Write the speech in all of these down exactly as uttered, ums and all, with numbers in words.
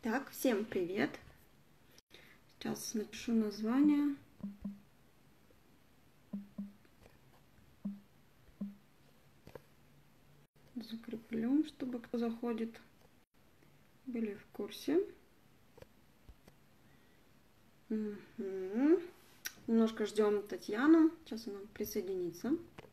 Так, всем привет. Сейчас напишу название. Закреплю, чтобы кто заходит, были в курсе. Угу. Немножко ждем Татьяну. Сейчас она присоединится.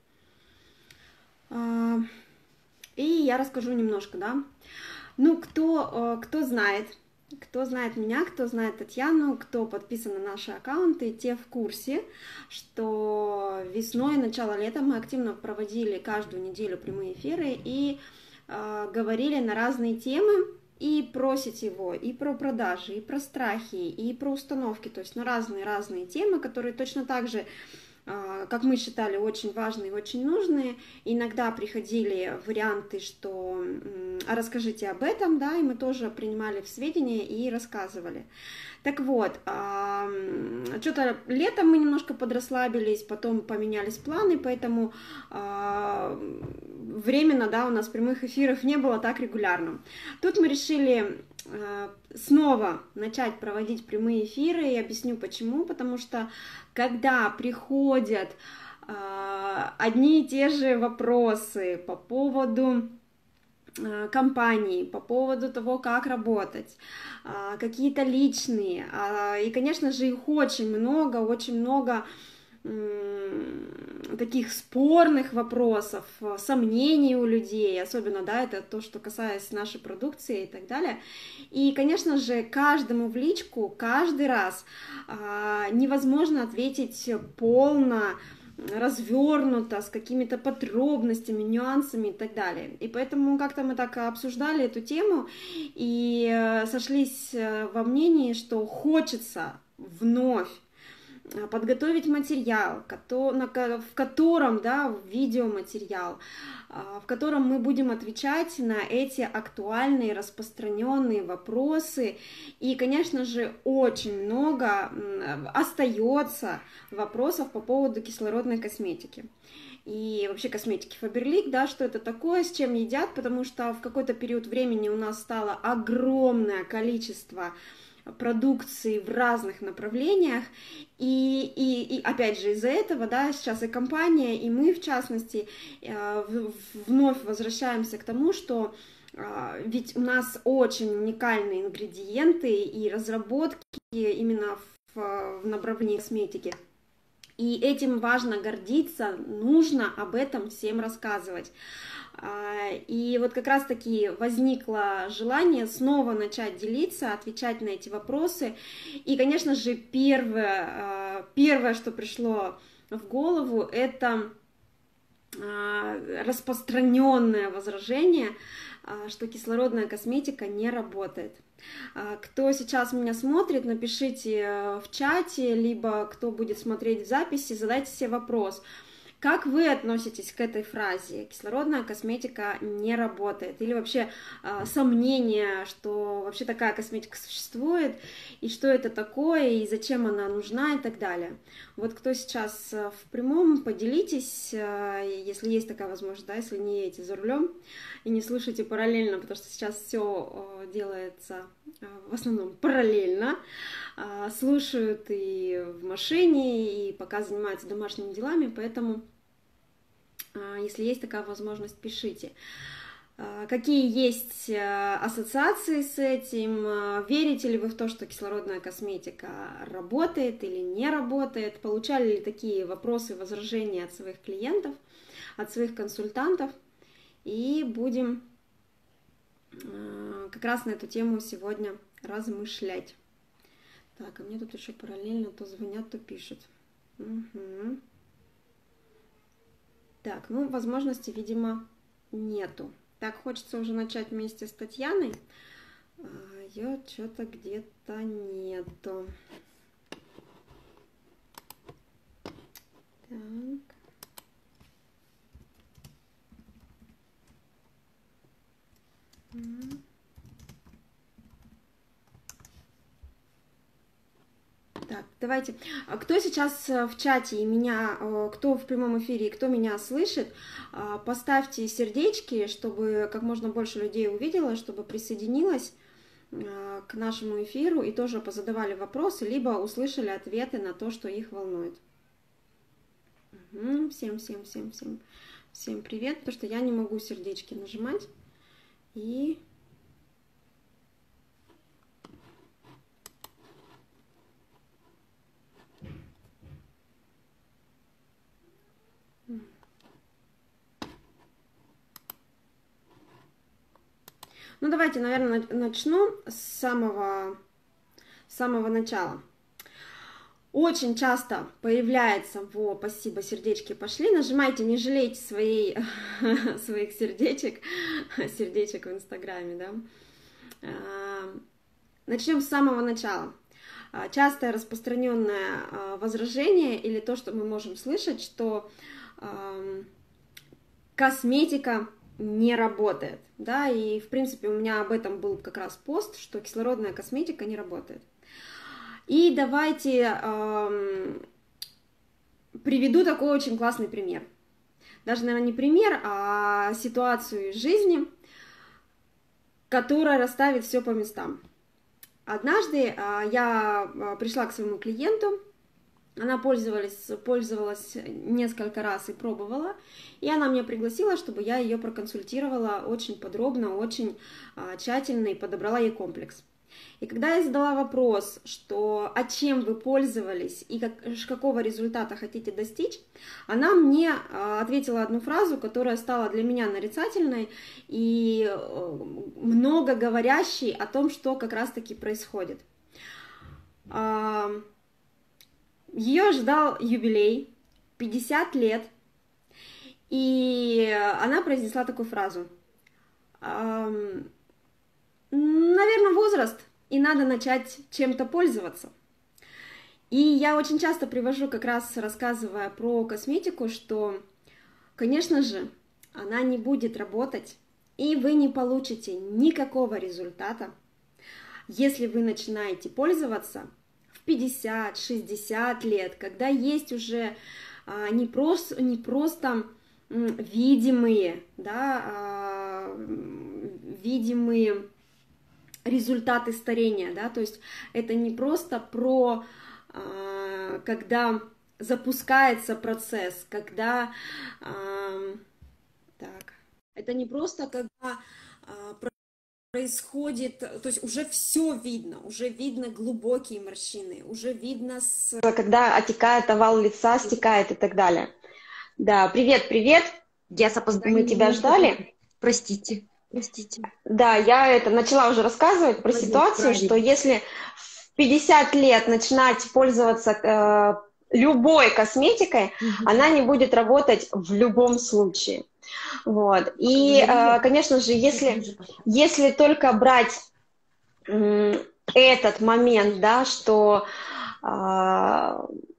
И я расскажу немножко, да. Ну, кто, кто знает, кто знает меня, кто знает Татьяну, кто подписан на наши аккаунты, те в курсе, что весной, начало лета мы активно проводили каждую неделю прямые эфиры и э, говорили на разные темы, и про сетевой, и про продажи, и про страхи, и про установки, то есть на разные-разные темы, которые точно так же, как мы считали, очень важные и очень нужные. Иногда приходили варианты, что а расскажите об этом, да, и мы тоже принимали в сведения и рассказывали. Так вот, что-то летом мы немножко подрасслабились, потом поменялись планы, поэтому временно, да, у нас прямых эфиров не было так регулярно. Тут мы решили снова начать проводить прямые эфиры, и объясню почему, потому что когда приходят одни и те же вопросы по поводу компании, по поводу того, как работать, какие-то личные, и, конечно же, их очень много, очень много таких спорных вопросов, сомнений у людей, особенно, да, это то, что касается нашей продукции и так далее. И, конечно же, каждому в личку, каждый раз а, невозможно ответить полно, развернуто, с какими-то подробностями, нюансами и так далее. И поэтому как-то мы так обсуждали эту тему и сошлись во мнении, что хочется вновь подготовить материал, в котором, да, видеоматериал, в котором мы будем отвечать на эти актуальные, распространенные вопросы. И, конечно же, очень много остается вопросов по поводу кислородной косметики. И вообще косметики Faberlic, да, что это такое, с чем едят, потому что в какой-то период времени у нас стало огромное количество продукции в разных направлениях, и, и, и опять же из-за этого, да, сейчас и компания, и мы, в частности, вновь возвращаемся к тому, что ведь у нас очень уникальные ингредиенты и разработки именно в, в направлении косметики, и этим важно гордиться, нужно об этом всем рассказывать. И вот как раз-таки возникло желание снова начать делиться, отвечать на эти вопросы. И, конечно же, первое, первое, что пришло в голову, это распространенное возражение, что кислородная косметика не работает. Кто сейчас меня смотрит, напишите в чате, либо кто будет смотреть в записи, задайте себе вопрос. Как вы относитесь к этой фразе «кислородная косметика не работает» или вообще э, сомнения, что вообще такая косметика существует, и что это такое, и зачем она нужна и так далее. Вот кто сейчас в прямом, поделитесь, э, если есть такая возможность, да, если не едете за рулем и не слушайте параллельно, потому что сейчас все э, делается э, в основном параллельно, э, слушают и в машине, и пока занимаются домашними делами, поэтому если есть такая возможность, пишите. Какие есть ассоциации с этим? Верите ли вы в то, что кислородная косметика работает или не работает? Получали ли такие вопросы, возражения от своих клиентов, от своих консультантов? И будем как раз на эту тему сегодня размышлять. Так, а мне тут еще параллельно то звонят, то пишут. Угу. Так, ну, возможности, видимо, нету. Так, хочется уже начать вместе с Татьяной. А, ее что-то где-то нету. Так. Так, давайте. Кто сейчас в чате и меня, кто в прямом эфире и кто меня слышит, поставьте сердечки, чтобы как можно больше людей увидело, чтобы присоединилось. э, к нашему эфиру и тоже позадавали вопросы, либо услышали ответы на то, что их волнует. Угу. Всем, всем, всем, всем, всем привет, потому что я не могу сердечки нажимать. И... Ну, давайте, наверное, начну с самого, с самого начала. Очень часто появляется, во, спасибо, сердечки пошли, нажимайте, не жалейте своей, своих сердечек, сердечек в Инстаграме, да. Начнем с самого начала. Частое распространенное возражение или то, что мы можем слышать, что косметика не работает, да, и, в принципе, у меня об этом был как раз пост, что кислородная косметика не работает. И давайте эм, приведу такой очень классный пример. Даже, наверное, не пример, а ситуацию из жизни, которая расставит все по местам. Однажды э, я пришла к своему клиенту, она пользовалась, пользовалась несколько раз и пробовала, и она меня пригласила, чтобы я ее проконсультировала очень подробно, очень а, тщательно и подобрала ей комплекс. И когда я задала вопрос, что а чем вы пользовались и как, какого результата хотите достичь, она мне а, ответила одну фразу, которая стала для меня нарицательной и а, много говорящей о том, что как раз-таки происходит. А, Ее ждал юбилей, пятьдесят лет, и она произнесла такую фразу. Наверное, возраст, и надо начать чем-то пользоваться. И я очень часто привожу, как раз рассказывая про косметику, что, конечно же, она не будет работать, и вы не получите никакого результата, если вы начинаете пользоваться пятьдесят-шестьдесят лет, когда есть уже а, не, просто, не просто м, видимые, да, а, видимые результаты старения, да, то есть это не просто про, а, когда запускается процесс, когда, а, так, это не просто когда а, происходит, то есть уже все видно, уже видно глубокие морщины, уже видно с... Когда отекает овал лица, стекает и так далее. Да, привет, привет. Я с опозданием. Мы тебя ждали. Простите, простите. Да, я это начала уже рассказывать про Молодец, ситуацию, правильно. что если в пятьдесят лет начинать пользоваться э, любой косметикой, Угу. она не будет работать в любом случае. Вот. И, э, конечно же, если, если только брать э, этот момент, да, что э,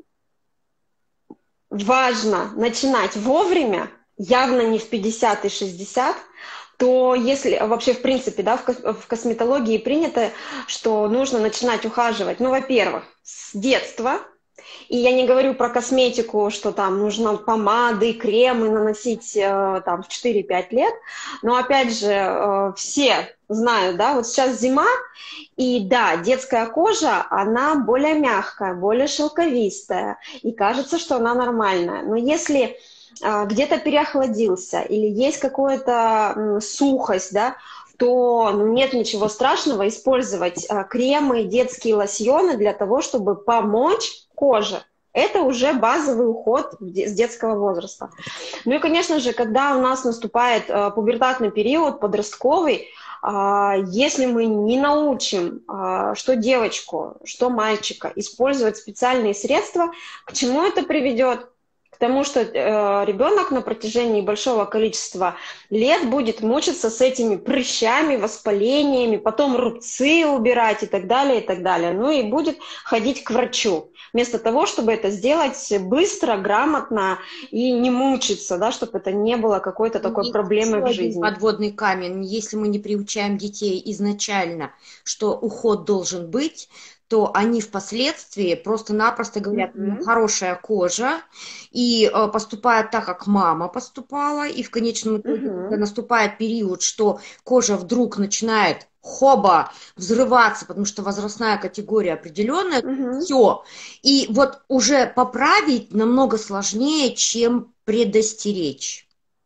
важно начинать вовремя, явно не в пятьдесят и шестьдесят, то если вообще, в принципе, да, в косметологии принято, что нужно начинать ухаживать, ну, во-первых, с детства. И я не говорю про косметику, что там нужно помады, кремы наносить там в четыре-пять лет, но опять же все знают, да, вот сейчас зима, и да, детская кожа, она более мягкая, более шелковистая, и кажется, что она нормальная. Но если где-то переохладился или есть какая-то сухость, да, то ну, нет ничего страшного использовать а, кремы, детские лосьоны для того, чтобы помочь коже. Это уже базовый уход с детского возраста. Ну и, конечно же, когда у нас наступает а, пубертатный период, подростковый, а, если мы не научим а, что девочку, что мальчика использовать специальные средства, к чему это приведет? Потому что э, ребенок на протяжении большого количества лет будет мучиться с этими прыщами, воспалениями, потом рубцы убирать и так далее, и так далее. Ну и будет ходить к врачу, вместо того, чтобы это сделать быстро, грамотно и не мучиться, да, чтобы это не было какой-то такой Есть проблемой в жизни. Подводный камень. Если мы не приучаем детей изначально, что уход должен быть, то они впоследствии просто-напросто говорят, ну, Мгм. хорошая кожа, и э, поступают так, как мама поступала, и в конечном итоге, Мгм. когда наступает период, что кожа вдруг начинает хоба, взрываться, потому что возрастная категория определенная, Мгм. все. И вот уже поправить намного сложнее, чем предостеречь.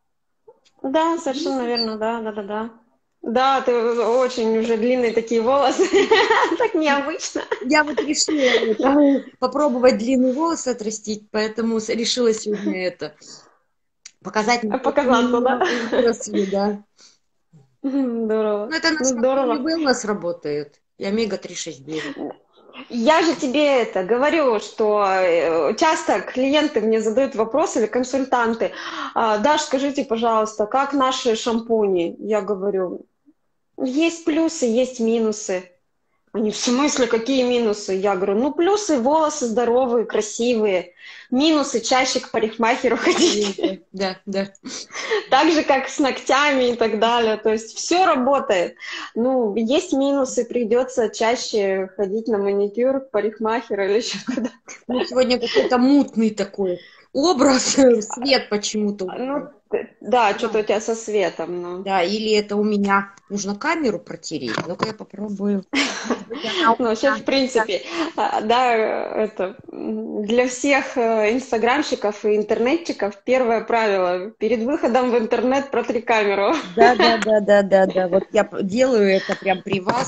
Да, совершенно верно, да, да, да, да. Да, ты очень уже длинные такие волосы, так необычно. Я вот решила это, попробовать длинные волосы отрастить, поэтому с- решила сегодня это показать, насколько они у Показаться, да? меня выросли, да. Здорово. Ну, это Ну, наш фактор здорово. wellness работает. И омега три шесть девять. Я же тебе это говорю, что э, часто клиенты мне задают вопросы или консультанты. «А, Даш, скажите, пожалуйста, как наши шампуни? Я говорю, есть плюсы, есть минусы. Они, в смысле, какие минусы? Я говорю, ну, плюсы, волосы здоровые, красивые. Минусы, чаще к парикмахеру ходить. Да, да. Так же, как с ногтями и так далее. То есть все работает. Ну, есть минусы, придется чаще ходить на маникюр, к парикмахеру или еще куда. Ну, сегодня какой-то мутный такой образ, свет почему-то. Ну, т- да, что-то у тебя со светом. Ну. Да, или это у меня нужно камеру протереть. Ну-ка я попробую. Может быть, она у Ну, вообще, меня. в принципе, а, да, это м, для всех э, инстаграмщиков и интернетчиков первое правило: перед выходом в интернет протри камеру. Да, да, да, да, да, да. Вот я п- делаю это прям при вас.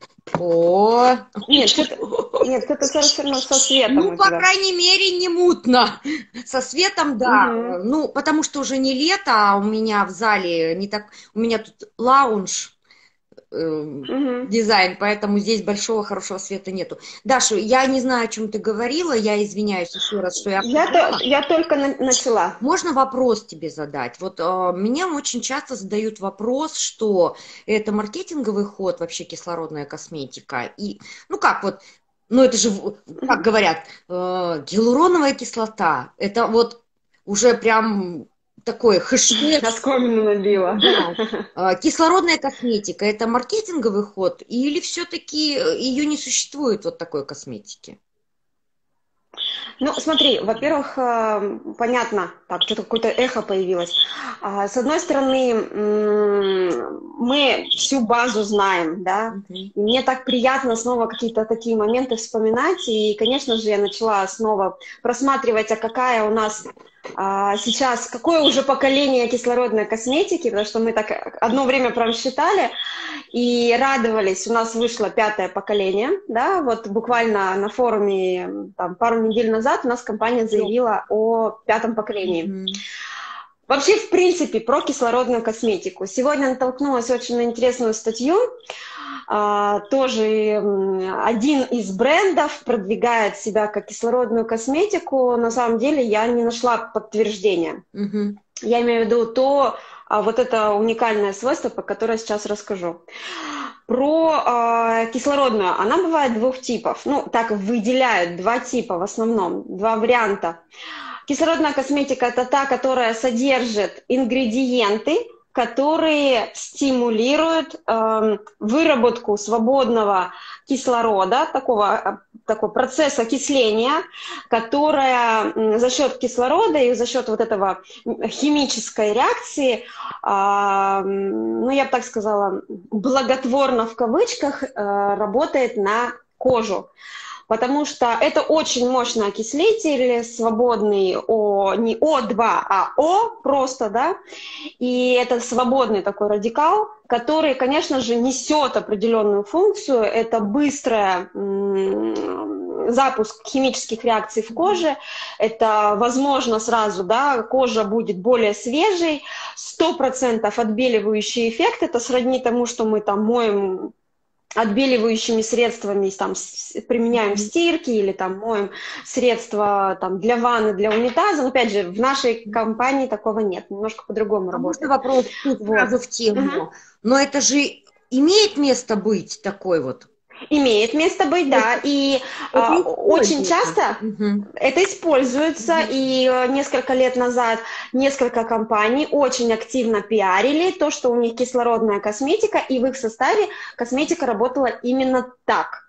О, Нет, что-то, нет, что-то совершенно со светом ну, у по тебя. крайней мере, не мутно. Со светом, да. Мгм, Ну, потому что уже не лето, а у меня в зале не так... У меня тут лаунж, э, мгм. дизайн, поэтому здесь большого хорошего света нету. Даша, я не знаю, о чем ты говорила, я извиняюсь еще раз, что я Я, прервала. то, я только на- начала. Можно вопрос тебе задать? Вот э, мне очень часто задают вопрос, что это маркетинговый ход, вообще кислородная косметика. И, ну как вот, ну это же, в- как Мгм. говорят, э, гиалуроновая кислота. Это вот уже прям такой хэштег. Оскомину набила. Да. Э, Кислородная косметика – это маркетинговый ход или все-таки ее не существует вот такой косметики? Ну, смотри, во-первых, э, понятно, так, что-то какое-то эхо появилось. А, С одной стороны, м, мы всю базу знаем, да, Мгм. и мне так приятно снова какие-то такие моменты вспоминать, и, конечно же, я начала снова просматривать, а какая у нас а, сейчас, какое уже поколение кислородной косметики, потому что мы так одно время прям считали, и радовались. У нас вышло пятое поколение, да, вот буквально на форуме там, пару недель назад у нас компания заявила о пятом поколении. Мгм. Вообще, в принципе, про кислородную косметику. Сегодня натолкнулась очень на интересную статью. А, тоже м, один из брендов продвигает себя как кислородную косметику. На самом деле я не нашла подтверждения. Мгм. Я имею в виду то, а, вот это уникальное свойство, про которое я сейчас расскажу. Про э, кислородную. Она бывает двух типов. Ну, так выделяют два типа в основном, два варианта. Кислородная косметика – это та, которая содержит ингредиенты, которые стимулируют э, выработку свободного кислорода, такого, такого процесса окисления, которая м, за счет кислорода и за счет вот этого химической реакции, а, ну, я бы так сказала, благотворно в кавычках, э, работает на кожу. Потому что это очень мощный окислитель, свободный О, не О два, а О просто, да, и это свободный такой радикал, который, конечно же, несет определенную функцию, это быстрый запуск химических реакций в коже, это, возможно, сразу, да, кожа будет более свежей, сто процентов отбеливающий эффект, это сродни тому, что мы там моем отбеливающими средствами там, применяем в стирке или там моем средства там, для ванны, для унитаза. Но опять же, в нашей компании такого нет, немножко по-другому А можно работает. вопрос тут Вот. сразу в тему? Угу. Но это же имеет место быть такой вот? Имеет место быть, да, и Это а, очень используется. часто Мгм. это используется, Мгм. и э, несколько лет назад несколько компаний очень активно пиарили то, что у них кислородная косметика, и в их составе косметика работала именно так.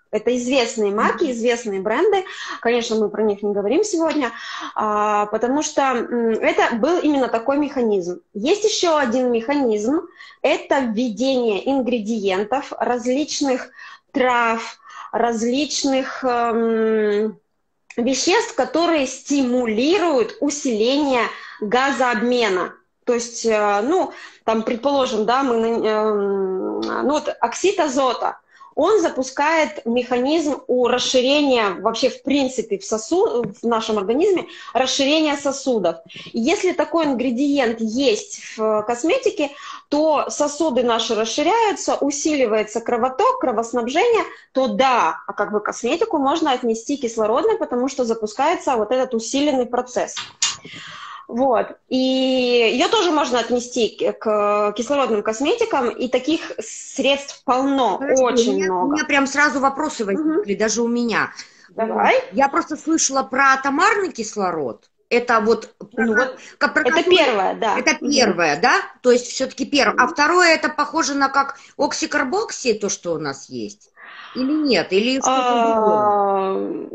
Это известные марки, известные бренды. Конечно, мы про них не говорим сегодня, а, потому что м, это был именно такой механизм. Есть еще один механизм. Это введение ингредиентов, различных трав, различных эм, веществ, которые стимулируют усиление газообмена. То есть, э, ну, там, предположим, да, мы, э, ну, вот оксид азота, он запускает механизм у расширения, вообще, в принципе, в, сосуд, в нашем организме, расширения сосудов. И если такой ингредиент есть в косметике, то сосуды наши расширяются, усиливается кровоток, кровоснабжение, то да, а как бы косметику можно отнести кислородной, потому что запускается вот этот усиленный процесс. Вот. И ее тоже можно отнести к кислородным косметикам, и таких средств полно, Подожди, очень у меня, много. У меня прям сразу вопросы возникли, угу. даже у меня. Давай. Я просто слышала про атомарный кислород. Это вот, ну, про, вот про это который, первое, да. Это первое, угу. да? То есть все-таки первое. А второе, это похоже на как оксикарбокси, то, что у нас есть? Или нет? Или что-то другое?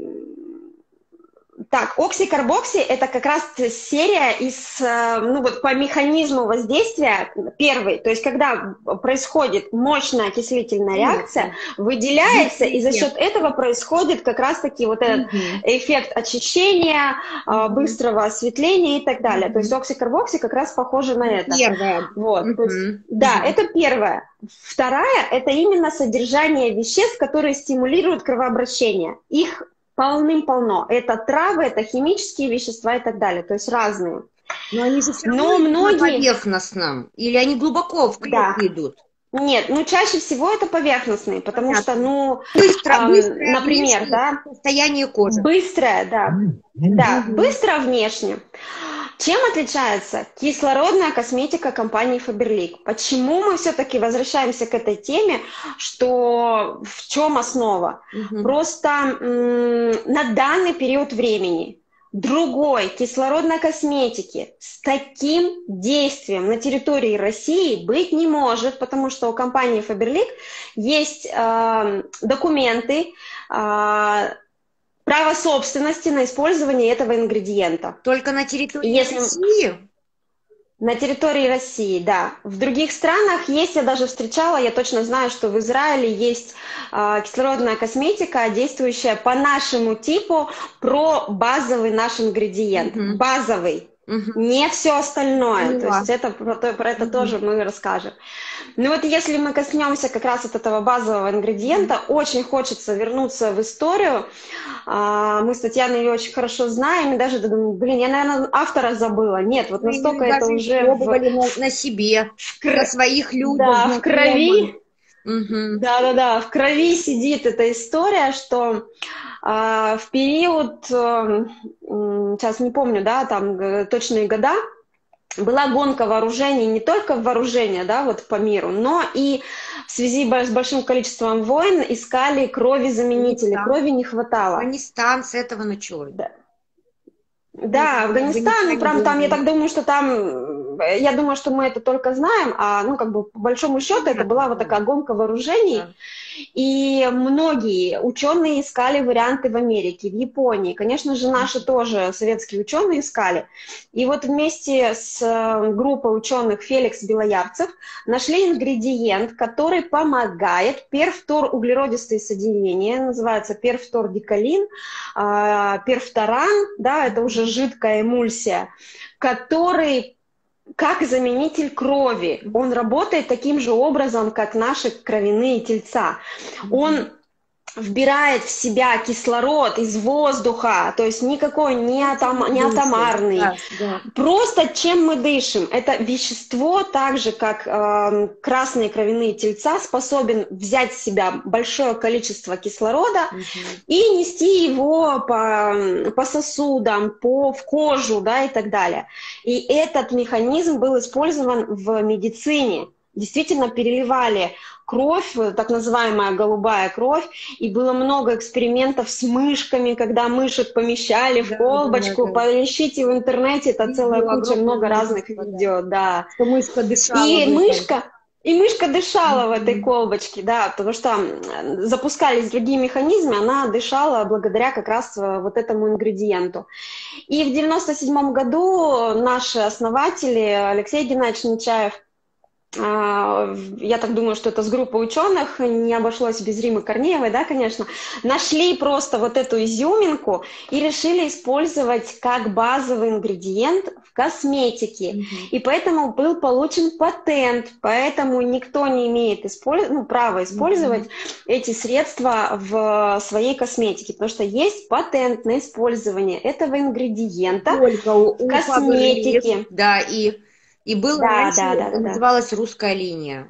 Так, оксикарбокси – это как раз серия из, ну вот по механизму воздействия первый, то есть когда происходит мощная окислительная реакция, выделяется, и за счет этого происходит как раз-таки вот этот эффект очищения, быстрого осветления и так далее. То есть оксикарбокси как раз похоже на это. Первое. Вот, то есть, да, это первое. Вторая – это именно содержание веществ, которые стимулируют кровообращение. Их полным-полно. Это травы, это химические вещества и так далее, то есть разные. Но они же все равно Но многие... поверхностно, или они глубоко в клетку да. идут? Нет, ну чаще всего это поверхностные, потому Понятно. что, ну, быстро, эм, быстрое например, да, состояние кожи. Быстрое, да, да, быстро внешне. Чем отличается кислородная косметика компании Faberlic? Почему мы все-таки возвращаемся к этой теме, что в чем основа? Угу. Просто м- на данный период времени другой кислородной косметики с таким действием на территории России быть не может, потому что у компании Faberlic есть э, документы, э, право собственности на использование этого ингредиента. Только на территории Если... России? На территории России, да. В других странах есть, я даже встречала, я точно знаю, что в Израиле есть э, кислородная косметика, действующая по нашему типу, про базовый наш ингредиент. Mm-hmm. Базовый. Mm-hmm. Не все остальное. Mm-hmm. То есть это, про, про это mm-hmm. тоже мы расскажем. Ну вот если мы коснемся как раз от этого базового ингредиента, mm-hmm. очень хочется вернуться в историю. Мы с Татьяной ее очень хорошо знаем, и даже думаю, блин, я, наверное, автора забыла. Нет, вот настолько это уже... пробовали в... на себе, в... на своих людях. Да, в крови. Да-да-да, угу. в крови сидит эта история, что э, в период, э, сейчас не помню, да, там точные года, была гонка вооружений, не только вооружения, да, вот по миру, но и в связи с большим количеством войн искали крови-заменители, крови не хватало. Афганистан с этого началось. Да, да Афганистан, ну, прям там, я так думаю, что там, я думаю, что мы это только знаем, а, ну, как бы, по большому счету, это была вот такая гонка вооружений, да. И многие ученые искали варианты в Америке, в Японии. Конечно же, наши тоже советские ученые искали. И вот вместе с группой ученых Феликс Белоярцев нашли ингредиент, который помогает перфторуглеродистые соединения, называется перфтордиколин, перфторан, да, это уже жидкая эмульсия, который как заменитель крови. Он работает таким же образом, как наши кровяные тельца. Он вбирает в себя кислород из воздуха, то есть никакой не, атом, не атомарный. Да, да. Просто чем мы дышим. Это вещество, так же как э, красные кровяные тельца, способен взять в себя большое количество кислорода угу. и нести его по, по сосудам, по, в кожу, да, и так далее. И этот механизм был использован в медицине. Действительно переливали кровь, так называемая голубая кровь, и было много экспериментов с мышками, когда мышек помещали в да, колбочку, да, да. Поищите в интернете, это видео, целая куча, много разных видео, да. Что мышка дышала. И мышка, И мышка дышала в этой Мгм. колбочке, да, потому что м, запускались другие механизмы, она дышала благодаря как раз э, вот этому ингредиенту. И в девяносто седьмом году наши основатели, Алексей Геннадьевич Нечаев, а, я так думаю, что это с группой ученых, не обошлось без Римы Корнеевой, да, конечно, нашли просто вот эту изюминку и решили использовать как базовый ингредиент в косметике. Мгм. И поэтому был получен патент, поэтому никто не имеет использ... ну, права использовать Мгм. эти средства в своей косметике, потому что есть патент на использование этого ингредиента Только в у, у Фаберлик, косметике. да, и, и было Да, раньше, да, да, это да, да. называлась русская линия.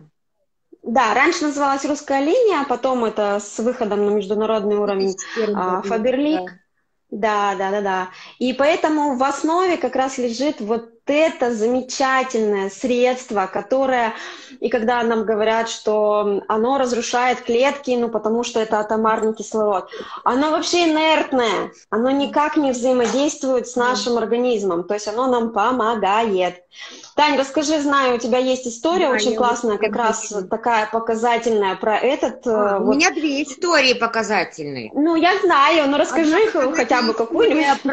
Да, раньше называлась «Русская линия», а потом это с выходом на международный В уровень, две тысячи первом а, году, да. «Фаберлик». Да, да, да, да. И поэтому в основе как раз лежит вот это замечательное средство, которое, и когда нам говорят, что оно разрушает клетки, ну, потому что это атомарный кислород, оно вообще инертное, оно никак не взаимодействует с Да, нашим организмом, то есть оно нам помогает. Тань, расскажи, знаю, у тебя есть история да, очень я вот классная, как прям раз хочу. такая показательная про этот, А, э, у вот, меня две истории показательные. ну, я знаю, но Одна расскажи их э, хотя показательная бы какую-нибудь. история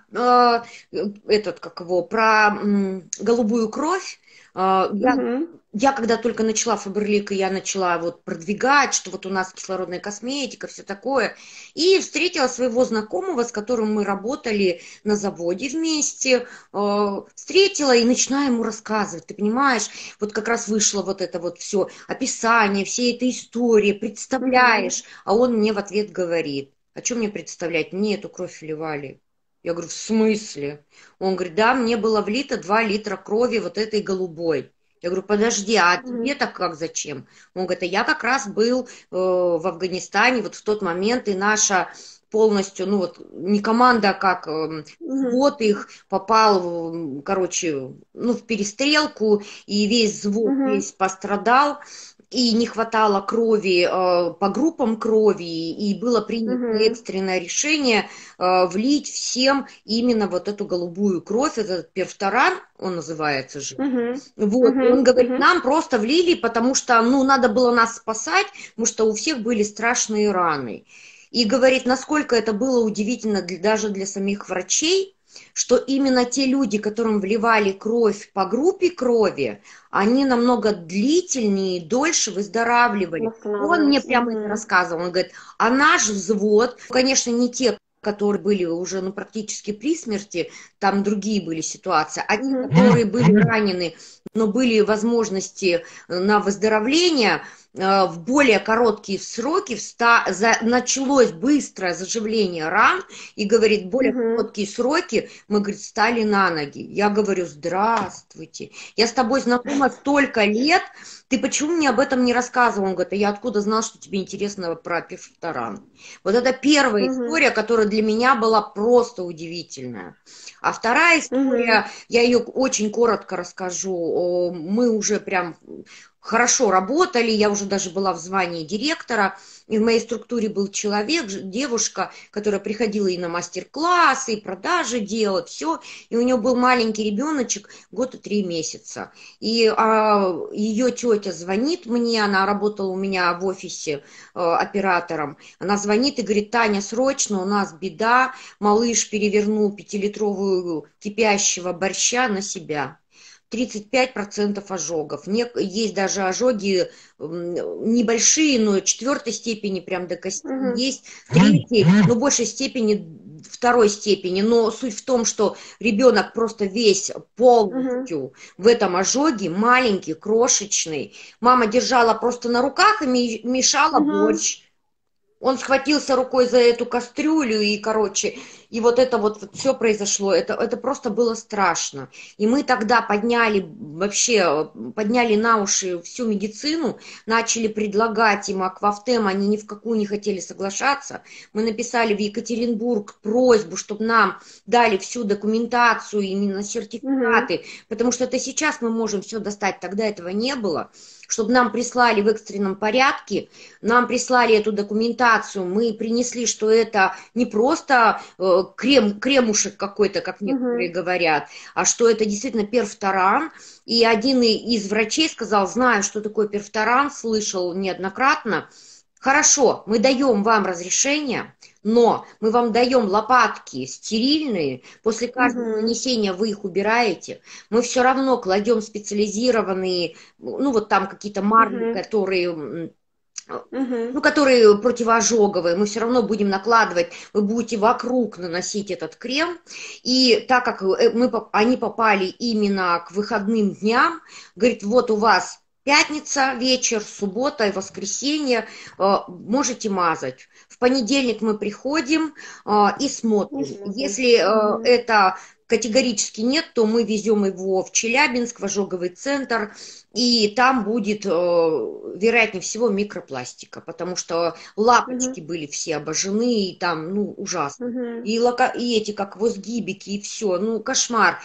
про э, этот, как его, про м, голубую кровь. А, я, Мгм. я когда только начала Фаберлик, и я начала вот продвигать, что вот у нас кислородная косметика, все такое, и встретила своего знакомого, с которым мы работали на заводе вместе, э, встретила и начинаю ему рассказывать, ты понимаешь, вот как раз вышло вот это вот все описание, всей этой истории, Мгм. представляешь, а он мне в ответ говорит: а что мне представлять? Мне эту кровь вливали. Я говорю: в смысле? Он говорит: да, мне было влито два литра крови вот этой голубой. Я говорю: подожди, а тебе Мгм. так как зачем? Он говорит: а я как раз был э, в Афганистане вот в тот момент, и наша полностью, ну вот не команда, а как э, Мгм. взвод их попал, э, короче, ну в перестрелку, и весь взвод Мгм. весь пострадал, и не хватало крови э, по группам крови, и было принято Мгм. экстренное решение э, влить всем именно вот эту голубую кровь, этот перфторан, он называется же. Мгм. Вот, и Мгм. он говорит: Мгм. нам просто влили, потому что, ну, надо было нас спасать, потому что у всех были страшные раны. И говорит, насколько это было удивительно для- даже для самих врачей, что именно те люди, которым вливали кровь по группе крови, они намного длительнее и дольше выздоравливали. Он мне Восстанавливались. прямо это Мгм. рассказывал. Он говорит: а наш взвод, конечно, не те, которые были уже, ну, практически при смерти, там другие были ситуации, а те, Мгм. которые были ранены, но были возможности на выздоровление, э, в более короткие сроки вста- за- началось быстрое заживление ран, и, говорит, более Мгм. короткие сроки мы, говорит, стали на ноги. Я говорю: здравствуйте, я с тобой знакома столько лет, ты почему мне об этом не рассказывал? Он говорит: а я откуда знал, что тебе интересно про пифторан? Вот это первая Мгм. история, которая для меня была просто удивительная. А вторая Мгм. история, я ее очень коротко расскажу. О, Мы уже прям хорошо работали, я уже даже была в звании директора, и в моей структуре был человек, ж- девушка, которая приходила и на мастер-классы, и продажи делала, все, и у нее был маленький ребеночек, год и три месяца. И а, ее тетя звонит мне, она работала у меня в офисе э, оператором, она звонит и говорит: Таня, срочно, у нас беда, малыш перевернул пятилитровую кипящего борща на себя. тридцать пять процентов ожогов. Не- Есть даже ожоги м, небольшие, но четвертой степени прям до кости. Мгм. Есть третьей, но в большей степени второй степени. Но суть в том, что ребенок просто весь Мгм. полностью в этом ожоге, маленький, крошечный. Мама держала просто на руках и ми- мешала Мгм. борщ. Он схватился рукой за эту кастрюлю, и, короче, и вот это вот, вот все произошло. Это, это просто было страшно. И мы тогда подняли вообще, подняли на уши всю медицину, начали предлагать им аквафтем, они ни в какую не хотели соглашаться. Мы написали в Екатеринбург просьбу, чтобы нам дали всю документацию, именно Мгм. сертификаты, потому что это сейчас мы можем все достать, тогда этого не было. чтобы нам прислали в экстренном порядке, нам прислали эту документацию, мы принесли, что это не просто э, крем, кремушек какой-то, как некоторые Мгм. говорят, а что это действительно перфторан. И один и- из врачей сказал, знаю, что такое перфторан, слышал неоднократно. Хорошо, мы даем вам разрешение, но мы вам даем лопатки стерильные, после каждого Мгм. нанесения вы их убираете, мы все равно кладем специализированные, ну вот там какие-то марли, Мгм. которые, м, Мгм. ну, которые противоожоговые, мы все равно будем накладывать, вы будете вокруг наносить этот крем, и так как э, мы, поп- они попали именно к выходным дням, говорит, вот у вас пятница, вечер, суббота и воскресенье, э, можете мазать. В понедельник мы приходим э, и Не смотрим. смотрим. Если э, Мгм. это категорически нет, то мы везем его в Челябинск, в ожоговый центр, и там будет, э, вероятнее всего, микропластика, потому что Мгм. лапочки были все обожжены, и там, ну, ужасно. Мгм. И, лока... и эти, как возгибики, и все, ну, кошмар.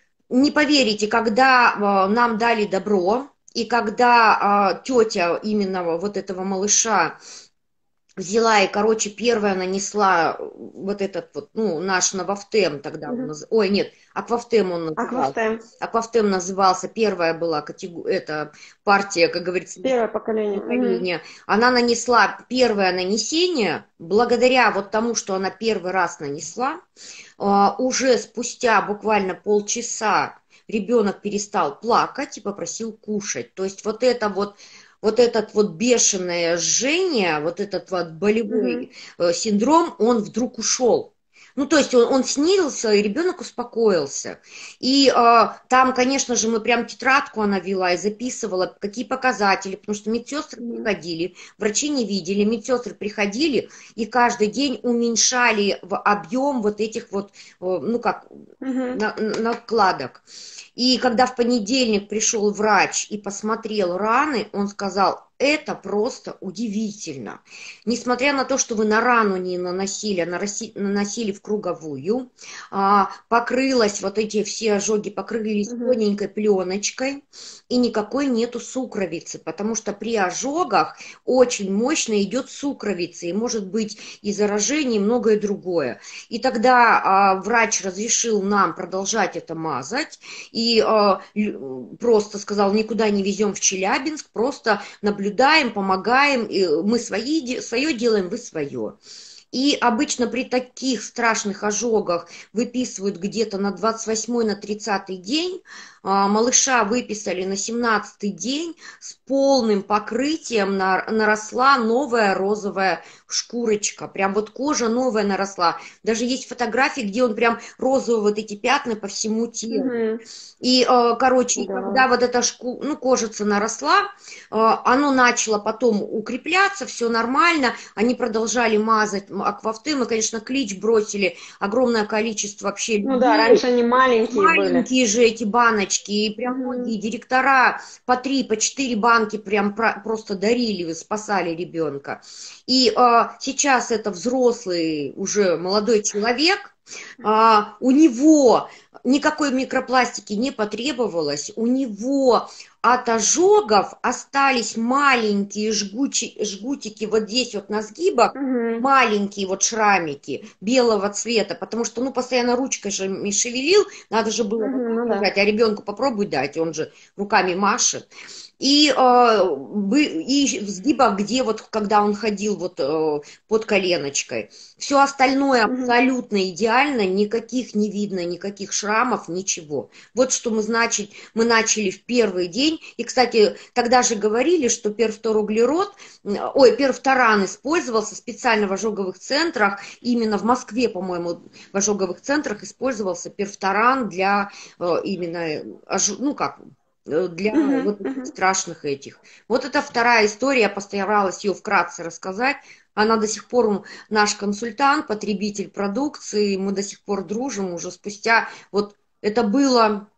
Не поверите, когда э, нам дали добро, и когда э, тетя именно вот этого малыша взяла и, короче, первая нанесла вот этот вот, ну, наш Новофтем тогда он Мгм. наз... Ой, нет, Аквафтем он назывался. Аквафтем. Аквафтем назывался, первая была катего... эта партия, как говорится, Первое поколение. Мгм. поколения. Она нанесла первое нанесение, благодаря вот тому, что она первый раз нанесла, а, уже спустя буквально полчаса ребенок перестал плакать и попросил кушать. То есть вот это вот вот этот вот бешеное жжение, вот этот вот Мгм. болевой э, синдром, он вдруг ушел. Ну, то есть он, он снизился, и ребенок успокоился. И э, там, конечно же, мы прям тетрадку она вела и записывала, какие показатели, потому что медсестры Мгм. приходили, врачи не видели, медсестры приходили и каждый день уменьшали в объем вот этих вот, э, ну как, Мгм. на- накладок. И когда в понедельник пришел врач и посмотрел раны, он сказал, это просто удивительно. Несмотря на то, что вы на рану не наносили, а наноси- наносили в круговую, а, покрылась, вот эти все ожоги покрылись Мгм. тоненькой пленочкой, и никакой нету сукровицы, потому что при ожогах очень мощно идет сукровица, и может быть и заражение, и многое другое. И тогда а, врач разрешил нам продолжать это мазать, и а, лю- просто сказал, никуда не везем в Челябинск, просто наблюдаем, помогаем, и мы свои, де- свое делаем, вы свое. И обычно при таких страшных ожогах выписывают где-то на двадцать восьмой, на тридцатый день. А, Малыша выписали на семнадцатый день, с полным покрытием на- наросла новая розовая шкурочка. Прям вот кожа новая наросла. Даже есть фотографии, где он прям розовые вот эти пятна по всему телу. Мгм. И, э, короче, и Здорово. когда вот эта шку, ну, кожица наросла, э, оно начало потом укрепляться, все нормально, они продолжали мазать м, аквафты, мы, конечно, клич бросили, огромное количество вообще Ну да, людей, раньше они маленькие были. маленькие же эти баночки, и прям Мгм. многие директора по три, по четыре банки прям про- просто дарили, спасали ребенка. И э, сейчас это взрослый уже молодой человек, а, у него никакой микропластики не потребовалось, у него от ожогов остались маленькие жгучи, жгутики вот здесь вот на сгибах, Мгм. маленькие вот шрамики белого цвета, потому что, ну, постоянно ручкой же не шевелил, надо же было в Мгм. руках Ну да. держать, а ребенку попробуй дать, он же руками машет. И, э, бы- и в сгибах, где вот, когда он ходил вот э, под коленочкой, все остальное Мгм. абсолютно идеально, никаких не видно, никаких шрамов, ничего. Вот что мы, значит, мы начали в первый день. И, кстати, тогда же говорили, что перфторуглерод, ой, перфторан использовался специально в ожоговых центрах, именно в Москве, по-моему, в ожоговых центрах использовался перфторан для э, именно, ожо- ну как, э, для Мгм. вот этих Мгм. страшных этих. Вот это вторая история, я постаралась ее вкратце рассказать. Она до сих пор наш консультант, потребитель продукции, мы до сих пор дружим уже спустя, вот это было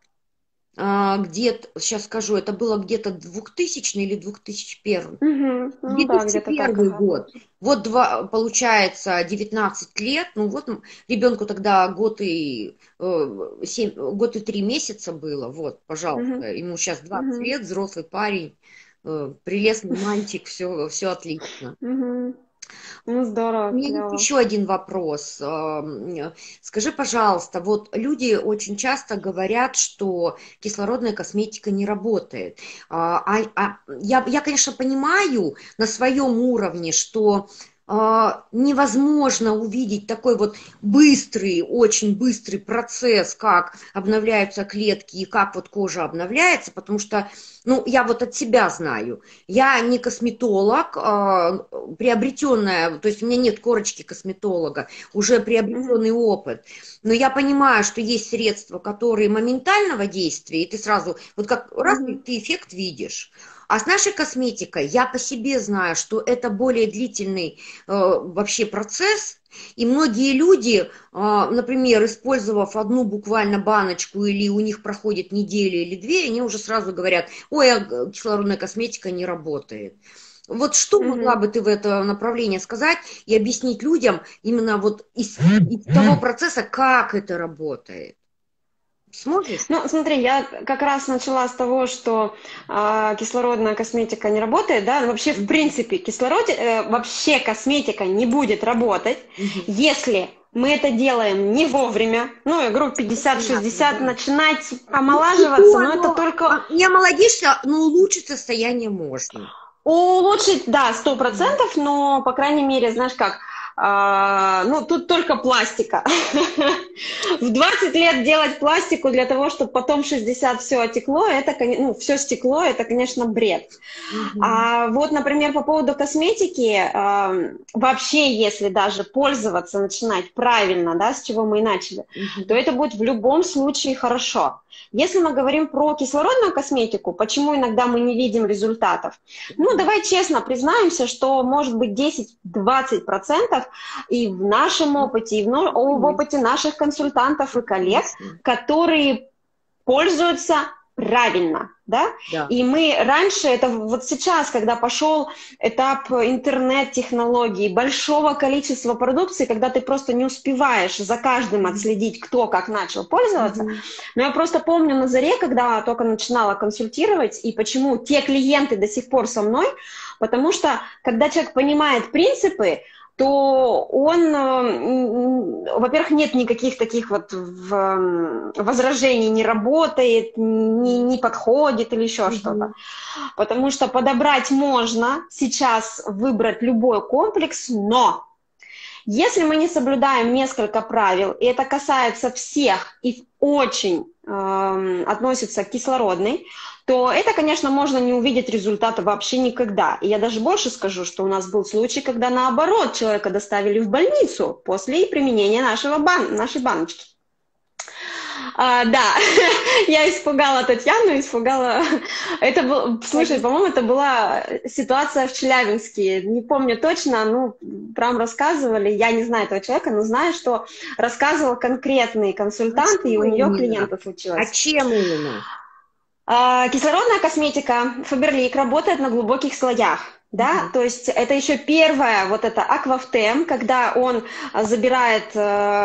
а, где-то, сейчас скажу, это было где-то двухтысячный или две тысячи первый. Мгм. Ну да, где-то так. две тысячи первый Ага. год. Вот два, получается, девятнадцать лет. Ну вот ребенку тогда год и, э, семь, год и три месяца было. Вот, Мгм. пожалуйста. Ему сейчас двадцать Мгм. лет, взрослый парень. э, прелестный мальчик, все, все отлично. Мгм. Ну, здорово, У меня есть клево. еще один вопрос. Ам, Скажи, пожалуйста, вот люди очень часто говорят, что кислородная косметика не работает. А, а- а я, я, конечно, понимаю на своем уровне, что а, невозможно увидеть такой вот быстрый, очень быстрый процесс, как обновляются клетки и как вот кожа обновляется, потому что, ну, я вот от себя знаю. Я не косметолог, а, приобретенная, то есть у меня нет корочки косметолога, уже Мгм. приобретенный опыт. Но я понимаю, что есть средства, которые моментального действия, и ты сразу, вот как раз и Мгм. ты эффект видишь. А с нашей косметикой я по себе знаю, что это более длительный э, вообще процесс, и многие люди, э, например, использовав одну буквально баночку, или у них проходит неделя или две, они уже сразу говорят, ой, а кислородная косметика не работает. Вот что могла Мгм. бы ты в это направление сказать и объяснить людям именно вот из, из того процесса, как это работает? Сможешь? Ну, смотри, я как раз начала с того, что а, кислородная косметика не работает, да, вообще, в Мгм. принципе, кислород, э, вообще косметика не будет работать, Мгм. если мы это делаем не вовремя, ну, я говорю, Ну, понятно, пятьдесят-шестьдесят, да. начинать Ну, и омолаживаться, то, но это но только а, не омолодишься, но улучшить состояние можно. улучшить, да, сто Мгм. процентов, но, по крайней мере, знаешь как, а, ну, тут только пластика. В двадцать лет делать пластику для того, чтобы потом в шестьдесят все отекло, это, коне- ну, все стекло, это, конечно, бред. Мгм. А вот, например, по поводу косметики, ам, вообще, если даже пользоваться, начинать правильно, да, с чего мы и начали, то Мгм. это будет в любом случае хорошо. Если мы говорим про кислородную косметику, почему иногда мы не видим результатов? Ну, давай честно признаемся, что может быть десять-двадцать процентов и в нашем Ну, опыте, и в, но- в есть, опыте наших консультантов и коллег, конечно. которые пользуются правильно, да, Да. и мы раньше, это вот сейчас, когда пошел этап интернет-технологий, большого количества продукции, когда ты просто не успеваешь за каждым Мгм. отследить, кто как начал пользоваться, Мгм. но я просто помню на заре, когда только начинала консультировать, и почему те клиенты до сих пор со мной, потому что, когда человек понимает принципы, то он, э, во-первых, нет никаких таких вот в, м, возражений, не работает, не, не подходит или еще что-то. Мгм. Потому что подобрать можно, сейчас выбрать любой комплекс, но если мы не соблюдаем несколько правил, и это касается всех и очень э, относится к кислородной, то это, конечно, можно не увидеть результата вообще никогда. И я даже больше скажу, что у нас был случай, когда наоборот человека доставили в больницу после применения нашего бан нашей баночки. А, да, я испугала Татьяну, испугала... Это был, слушай, по-моему, это была ситуация в Челябинске. Не помню точно, ну, прям рассказывали. Я не знаю этого человека, но знаю, что рассказывал конкретный А консультант, и у что нее именно? клиента А случилось. чем именно? А, кислородная косметика Faberlic работает на глубоких слоях. Да, Мгм. то есть это еще первое, вот это аквафтем, когда он а, забирает э,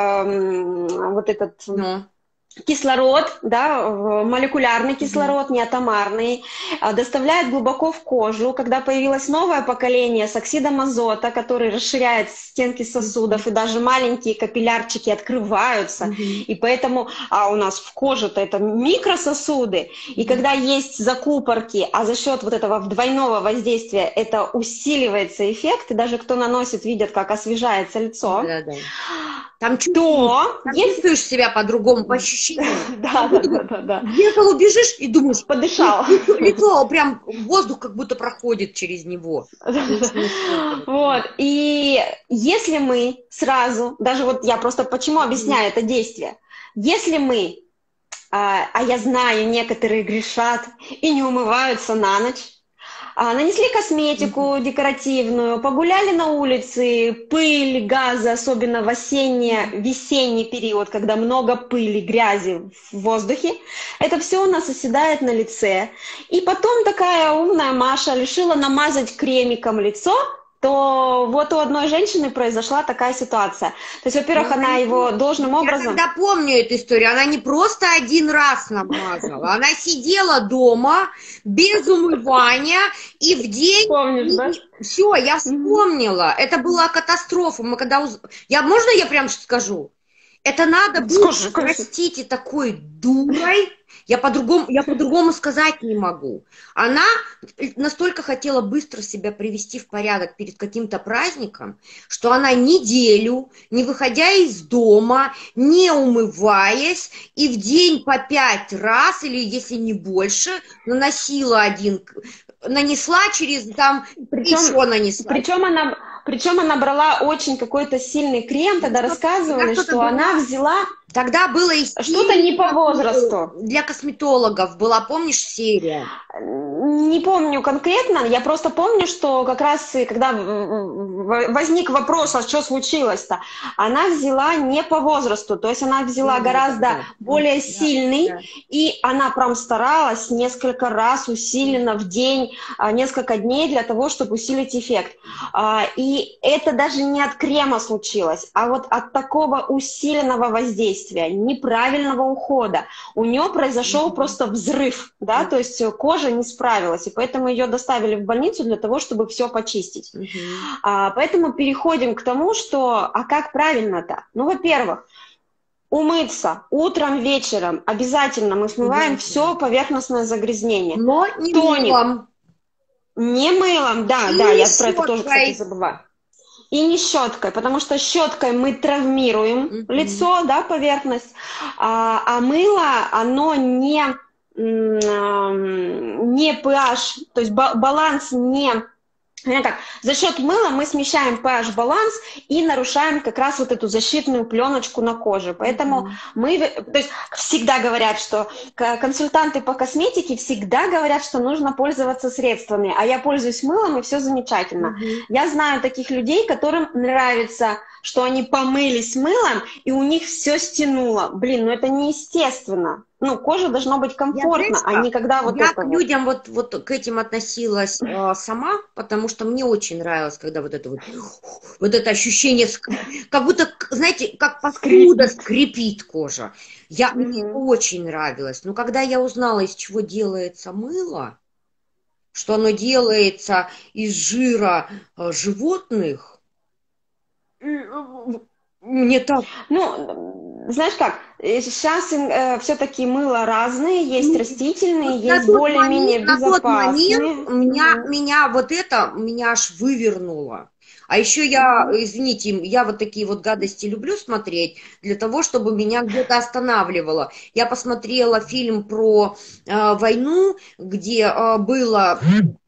м, вот этот Ну. кислород, да, молекулярный Мгм. кислород, не атомарный, а, доставляет глубоко в кожу. Когда появилось новое поколение с оксидом азота, который расширяет стенки Мгм. сосудов, и даже маленькие капиллярчики открываются, Мгм. и поэтому, а у нас в коже-то это микрососуды, и Мгм. когда есть закупорки, а за счет вот этого двойного воздействия это усиливается эффект, и даже кто наносит, видят, как освежается лицо, Да, да. Там чувствуешь, то там есть... чувствуешь себя по-другому, по ощущениям. Да, Как да, будто да, бы да, да. к зеркалу бежишь и думаешь, ли- Подышал. лицо, лицо прям воздух как будто проходит через него. Очень эффектно, Вот. И если мы сразу, даже вот я просто почему Мгм. объясняю это действие, если мы, а, а я знаю, некоторые грешат и не умываются на ночь, а, нанесли Мгм. косметику декоративную, погуляли на улице, пыль, газы, особенно в осенне-весенний период, когда много пыли, грязи в воздухе, это все у нас оседает на лице. И потом такая умная Маша решила намазать кремиком лицо, то вот у одной женщины произошла такая ситуация. То есть, во-первых, она его должным образом... Я тогда помню эту историю. Она не просто один раз намазала, она сидела дома без умывания и в день... Помнишь, да? Все, я вспомнила. Это была катастрофа. Мы когда уз... я, можно я прям скажу? Это надо быть, простите, такой дурой. Я по-другому, я по-другому сказать не могу. Она настолько хотела быстро себя привести в порядок перед каким-то праздником, что она неделю, не выходя из дома, не умываясь, и в день по пять раз, или если не больше, наносила один, нанесла через там, причем, еще нанесла. Причем она, причем она брала очень какой-то сильный крем, тогда ну, рассказывали, что, что она взяла... Тогда было что-то не по возрасту. Для косметологов была, помнишь, серия? Не помню конкретно, я просто помню, что как раз когда возник вопрос, а что случилось-то, она взяла не по возрасту, то есть она взяла да, гораздо да, более да, сильный, да. И она прям старалась несколько раз усиленно в день, несколько дней для того, чтобы усилить эффект. И это даже не от крема случилось, а вот от такого усиленного воздействия, неправильного ухода. У нее произошел mm-hmm. просто взрыв, да, mm-hmm. то есть кожа не справилась, и поэтому ее доставили в больницу для того, чтобы все почистить. Mm-hmm. А, поэтому переходим к тому, что, а как правильно-то? Ну, во-первых, умыться утром, вечером, обязательно мы смываем mm-hmm. все поверхностное загрязнение. Но не Тоник. мылом. Не мылом, да, и да, я про это тоже, кстати, забываю. И не щеткой, потому что щеткой мы травмируем mm-hmm. лицо, да, поверхность, а, а мыло, оно не, не pH, то есть баланс не... Так, за счет мыла мы смещаем pH-баланс и нарушаем как раз вот эту защитную пленочку на коже. Поэтому mm-hmm. мы, то есть всегда говорят, что консультанты по косметике всегда говорят, что нужно пользоваться средствами, а я пользуюсь мылом, и все замечательно. Mm-hmm. Я знаю таких людей, которым нравится, что они помылись мылом, и у них все стянуло. Блин, ну это неестественно. Ну, кожа должна быть комфортна, а не когда вот я это... к людям вот, вот к этим относилась э, сама, потому что мне очень нравилось, когда вот это вот, вот это ощущение, как будто, знаете, как паскуда скрипит кожа. Я, mm-hmm. Мне очень нравилось. Но когда я узнала, из чего делается мыло, что оно делается из жира э, животных, мне так... Ну, знаешь как, сейчас э, все-таки мыло разные, есть ну, растительные, вот есть более-менее безопасные. На тот момент меня, mm-hmm. меня вот это, меня аж вывернуло. А еще я, извините, я вот такие вот гадости люблю смотреть, для того, чтобы меня где-то останавливало. Я посмотрела фильм про э, войну, где э, было...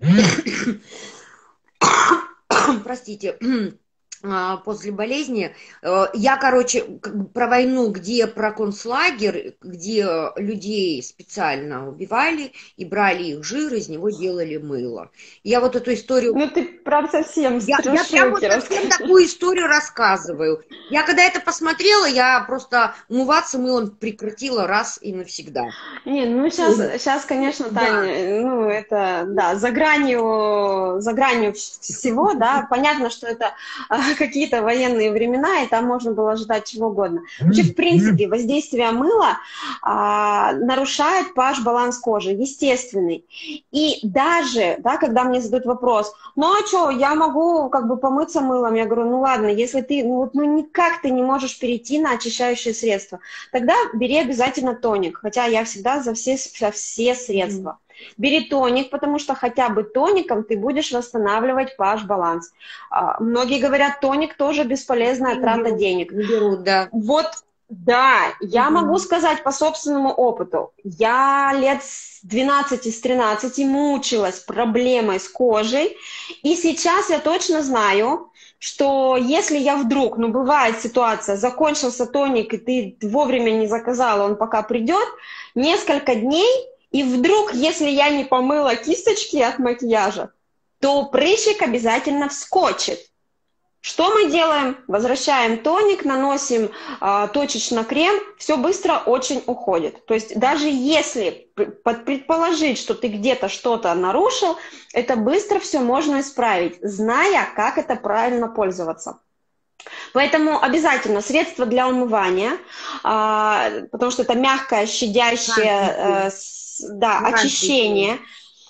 Простите... после болезни. Я, короче, про войну, где про концлагерь, где людей специально убивали и брали их жир, из него делали мыло. Я вот эту историю... Ну, ты прям совсем Я, я прям вот совсем такую историю рассказываю. Я когда это посмотрела, я просто умываться мылом прекратила раз и навсегда. Не, ну сейчас, сейчас конечно, Таня, да. ну это, да, за гранью, за гранью всего, да, понятно, что это какие-то военные времена, и там можно было ожидать чего угодно. Вообще, в принципе, воздействие мыла а, нарушает pH-баланс кожи, естественный. И даже, да, когда мне задают вопрос, ну а что, я могу как бы помыться мылом, я говорю, ну ладно, если ты, ну, вот, ну никак ты не можешь перейти на очищающее средство, тогда бери обязательно тоник, хотя я всегда за все, за все средства. Бери тоник, потому что хотя бы тоником ты будешь восстанавливать pH-баланс. А, многие говорят, тоник тоже бесполезная не трата беру, денег. Не берут, да. Вот, да, я mm-hmm. могу сказать по собственному опыту. Я лет с двенадцати, с тринадцати мучилась проблемой с кожей, и сейчас я точно знаю, что если я вдруг, ну бывает ситуация, закончился тоник, и ты вовремя не заказала, он пока придет, несколько дней, и вдруг, если я не помыла кисточки от макияжа, то прыщик обязательно вскочит. Что мы делаем? Возвращаем тоник, наносим а, точечно крем, все быстро очень уходит. То есть даже если предположить, что ты где-то что-то нарушил, это быстро все можно исправить, зная, как это правильно пользоваться. Поэтому обязательно средство для умывания, а, потому что это мягкое, щадящее, э, с, да, очищение.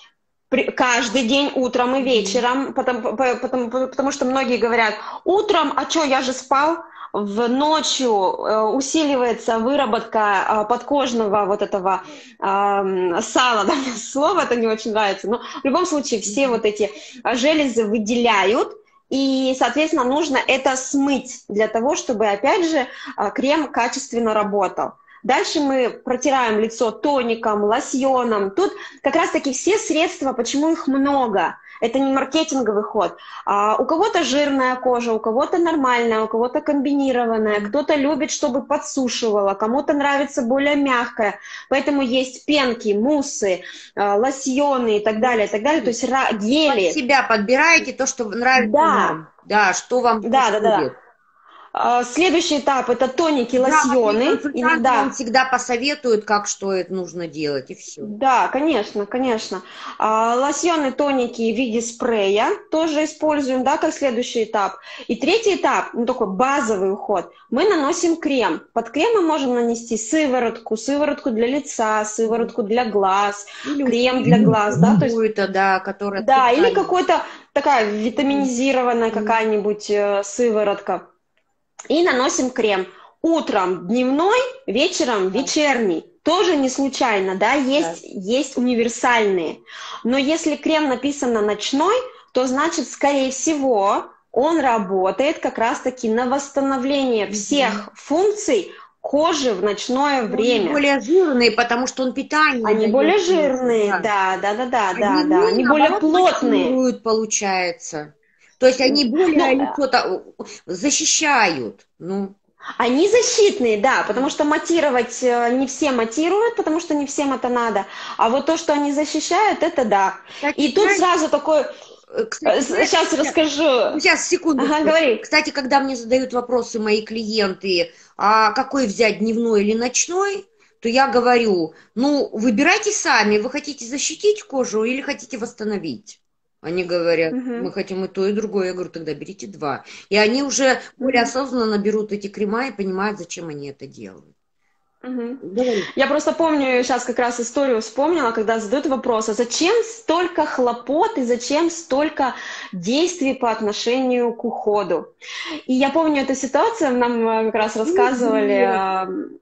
Каждый день, утром и вечером, потому, потому, потому что многие говорят, утром, а что, я же спал, в ночью э, усиливается выработка э, подкожного вот этого э, сала, да, слово это не очень нравится, но в любом случае все вот эти железы выделяют, и, соответственно, нужно это смыть для того, чтобы, опять же, э, крем качественно работал. Дальше мы протираем лицо тоником, лосьоном. Тут как раз-таки все средства, почему их много. Это не маркетинговый ход. А у кого-то жирная кожа, у кого-то нормальная, у кого-то комбинированная. Кто-то любит, чтобы подсушивало, кому-то нравится более мягкая. Поэтому есть пенки, муссы, лосьоны и так далее, и так далее. То есть гели. Под себя подбираете то, что нравится да. вам. Да, что вам да, да, да. Следующий этап – это тоники, лосьоны. Иногда вам всегда посоветуют, как что это нужно делать, и все. Да, конечно, конечно. Лосьоны, тоники в виде спрея тоже используем, да, как следующий этап. И третий этап, ну такой базовый уход, мы наносим крем. Под крем мы можем нанести сыворотку, сыворотку для лица, сыворотку для глаз, или крем для глаз, да, то есть какую-то, да, которая. Да, или какой-то такая витаминизированная какая-нибудь э, сыворотка. И наносим крем. Утром дневной, вечером вечерний. Тоже не случайно, да, есть, да. есть универсальные. Но если крем написано ночной, то значит, скорее всего, он работает как раз-таки на восстановление всех mm-hmm. функций кожи в ночное он время. Они более жирные, потому что он питание. Они дает, более жирные, да, да, да, да, да, они, да. Они более плотные. Получается. То есть они более ну, лицо защищают. Ну. Они защитные, да, потому что матировать не все матируют, потому что не всем это надо. А вот то, что они защищают, это да. Кстати, и тут сразу такой... Кстати, сейчас знаете, расскажу. Сейчас, секунду. Ага, говори. Кстати, когда мне задают вопросы мои клиенты, а какой взять, дневной или ночной, то я говорю, ну, выбирайте сами, вы хотите защитить кожу или хотите восстановить? Они говорят, угу. мы хотим и то, и другое. Я говорю, тогда берите два. И они уже более угу. осознанно берут эти крема и понимают, зачем они это делают. Угу. Я просто помню, сейчас как раз историю вспомнила, когда задают вопрос, а зачем столько хлопот и зачем столько действий по отношению к уходу? И я помню эту ситуацию, нам как раз рассказывали... Угу.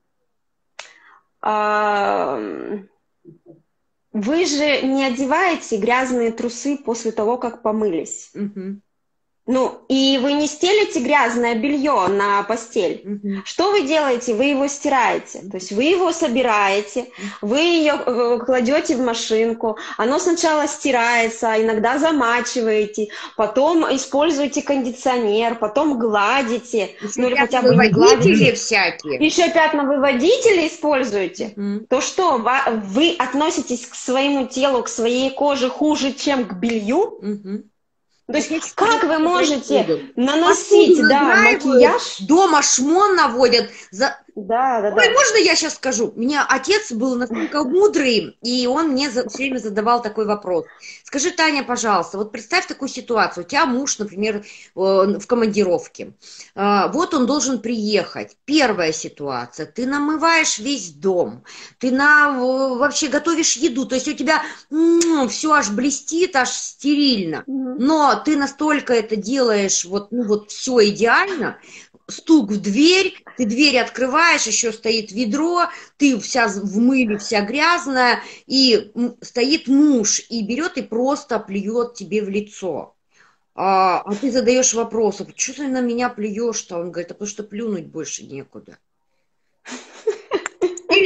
А, а, Вы же не одеваете грязные трусы после того, как помылись. Uh-huh. Ну, и вы не стелите грязное белье на постель. Uh-huh. Что вы делаете? Вы его стираете. То есть вы его собираете, вы ее кладете в машинку, оно сначала стирается, иногда замачиваете, потом используете кондиционер, потом гладите. Ну, или хотя бы не гладите. Всякие. Еще пятновыводители используете. Uh-huh. То что, вы относитесь к своему телу, к своей коже хуже, чем к белью? Uh-huh. То есть как вы можете наносить, да, макияж? Дома шмон наводят. За... Да, да, да. Ой, можно я сейчас скажу? У меня отец был настолько мудрый, и он мне за... все время задавал такой вопрос. Скажи, Таня, пожалуйста, вот представь такую ситуацию. У тебя муж, например, в командировке. Вот он должен приехать. Первая ситуация. Ты намываешь весь дом. Ты на... вообще готовишь еду. То есть у тебя все аж блестит, аж стерильно. Но ты настолько это делаешь, вот, ну вот все идеально. Стук в дверь, ты дверь открываешь, еще стоит ведро, ты вся в мыле, вся грязная, и стоит муж, и берет и просто плюет тебе в лицо. А, а ты задаешь вопрос, а что ты на меня плюешь-то? Он говорит, а потому что плюнуть больше некуда. Ты, ты эту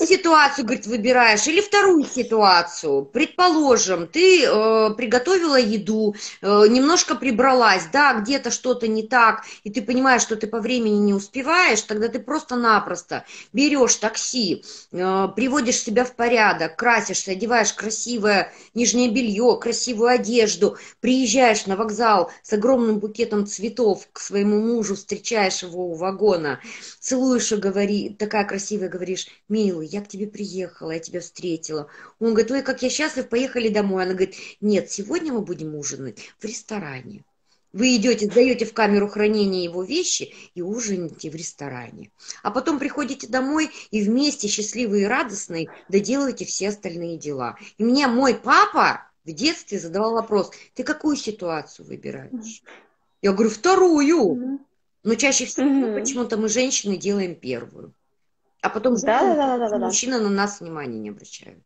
ситуацию, говорит, выбираешь или вторую ситуацию. Предположим, ты э, приготовила еду, э, немножко прибралась, да, где-то что-то не так, и ты понимаешь, что ты по времени не успеваешь, тогда ты просто-напросто берешь такси, э, приводишь себя в порядок, красишься, одеваешь красивое нижнее белье, красивую одежду, приезжаешь на вокзал с огромным букетом цветов к своему мужу, встречаешь его у вагона, целуешь и говори, такая красивая, говоришь: милый, я к тебе приехала, я тебя встретила. Он говорит: ой, как я счастлив, поехали домой. Она говорит: нет, сегодня мы будем ужинать в ресторане. Вы идете, сдаете в камеру хранения его вещи и ужинаете в ресторане. А потом приходите домой и вместе, счастливые и радостные, доделаете все остальные дела. И мне мой папа в детстве задавал вопрос: ты какую ситуацию выбираешь? Я говорю: вторую. Но чаще всего Мгм. почему-то мы, женщины, делаем первую. А потом Да, да, да, да, да, да. мужчины на нас внимания не обращают.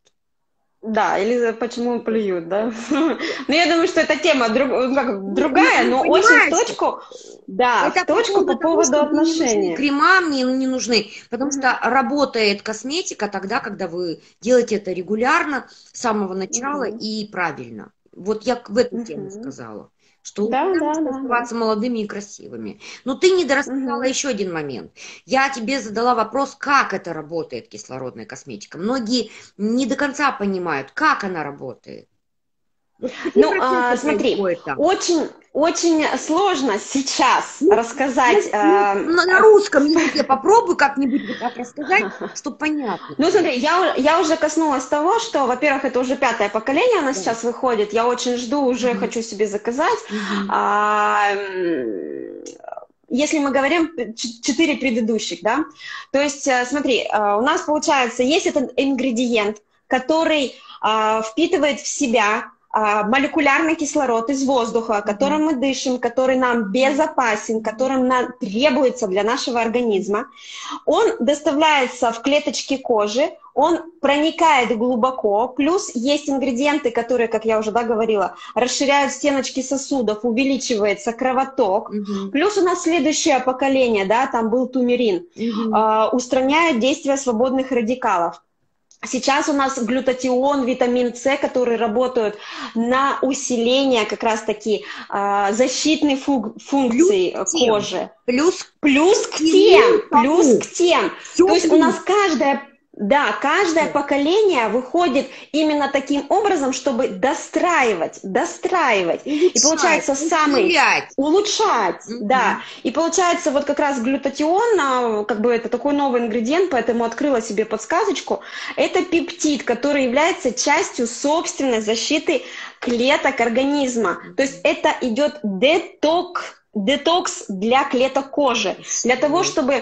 Да, или за- почему плюют, да? Ну, я думаю, что эта тема друг- ну, как, другая, но очень в Понимаете? точку, да, Это в точку по поводу того, поводу что мне не нужны отношений. крема, мне не нужны, потому Мгм. что работает косметика тогда, когда вы делаете это регулярно, с самого начала Мгм. и правильно. Вот я в эту тему Мгм. сказала, что Да, лучше да, да, да. оставаться молодыми и красивыми. Но ты не дорассказала Мгм. еще один момент. Я тебе задала вопрос, как это работает, кислородная косметика. Многие не до конца понимают, как она работает. Вот какие Ну, а, процессы смотри, происходят там? очень, очень сложно сейчас Ну, рассказать. ну, а, ну, на, на а, русском языке попробуй как-нибудь вот так рассказать, чтобы понятно Ну, было. смотри, я, у- я уже коснулась того, что, во-первых, это уже пятое поколение у нас Да. сейчас выходит. Я очень жду, уже Мгм. хочу себе заказать. Мгм. А, м, если мы говорим ч- четыре предыдущих, да, то есть, э, смотри, э, у нас получается, есть этот ингредиент, который а, впитывает в себя а, молекулярный кислород из воздуха, которым мы дышим, который нам безопасен, которым нам требуется для нашего организма. Он доставляется в клеточки кожи, он проникает глубоко, плюс есть ингредиенты, которые, как я уже да, говорила, расширяют стеночки сосудов, увеличивается кровоток. Мгм. Плюс у нас следующее поколение, да, там был тумерин, Мгм. а, устраняет действие свободных радикалов. Сейчас у нас глютатион, витамин С, которые работают на усиление как раз-таки а, защитной фу- функции Плюс к тем. кожи. Плюс Плюс к всему тем, тому. плюс к тем. Всё То есть у плюс. нас каждое, да, каждое Да. поколение выходит именно таким образом, чтобы достраивать, достраивать. И Улучшать, получается самый ускорять. улучшать, Мгм. да. И получается вот как раз глютатион, а, как бы это такой новый ингредиент, поэтому открыла себе подсказочку. Это пептид, который является частью собственной защиты клеток организма. То есть это идет деток, детокс для клеток кожи. Для того, чтобы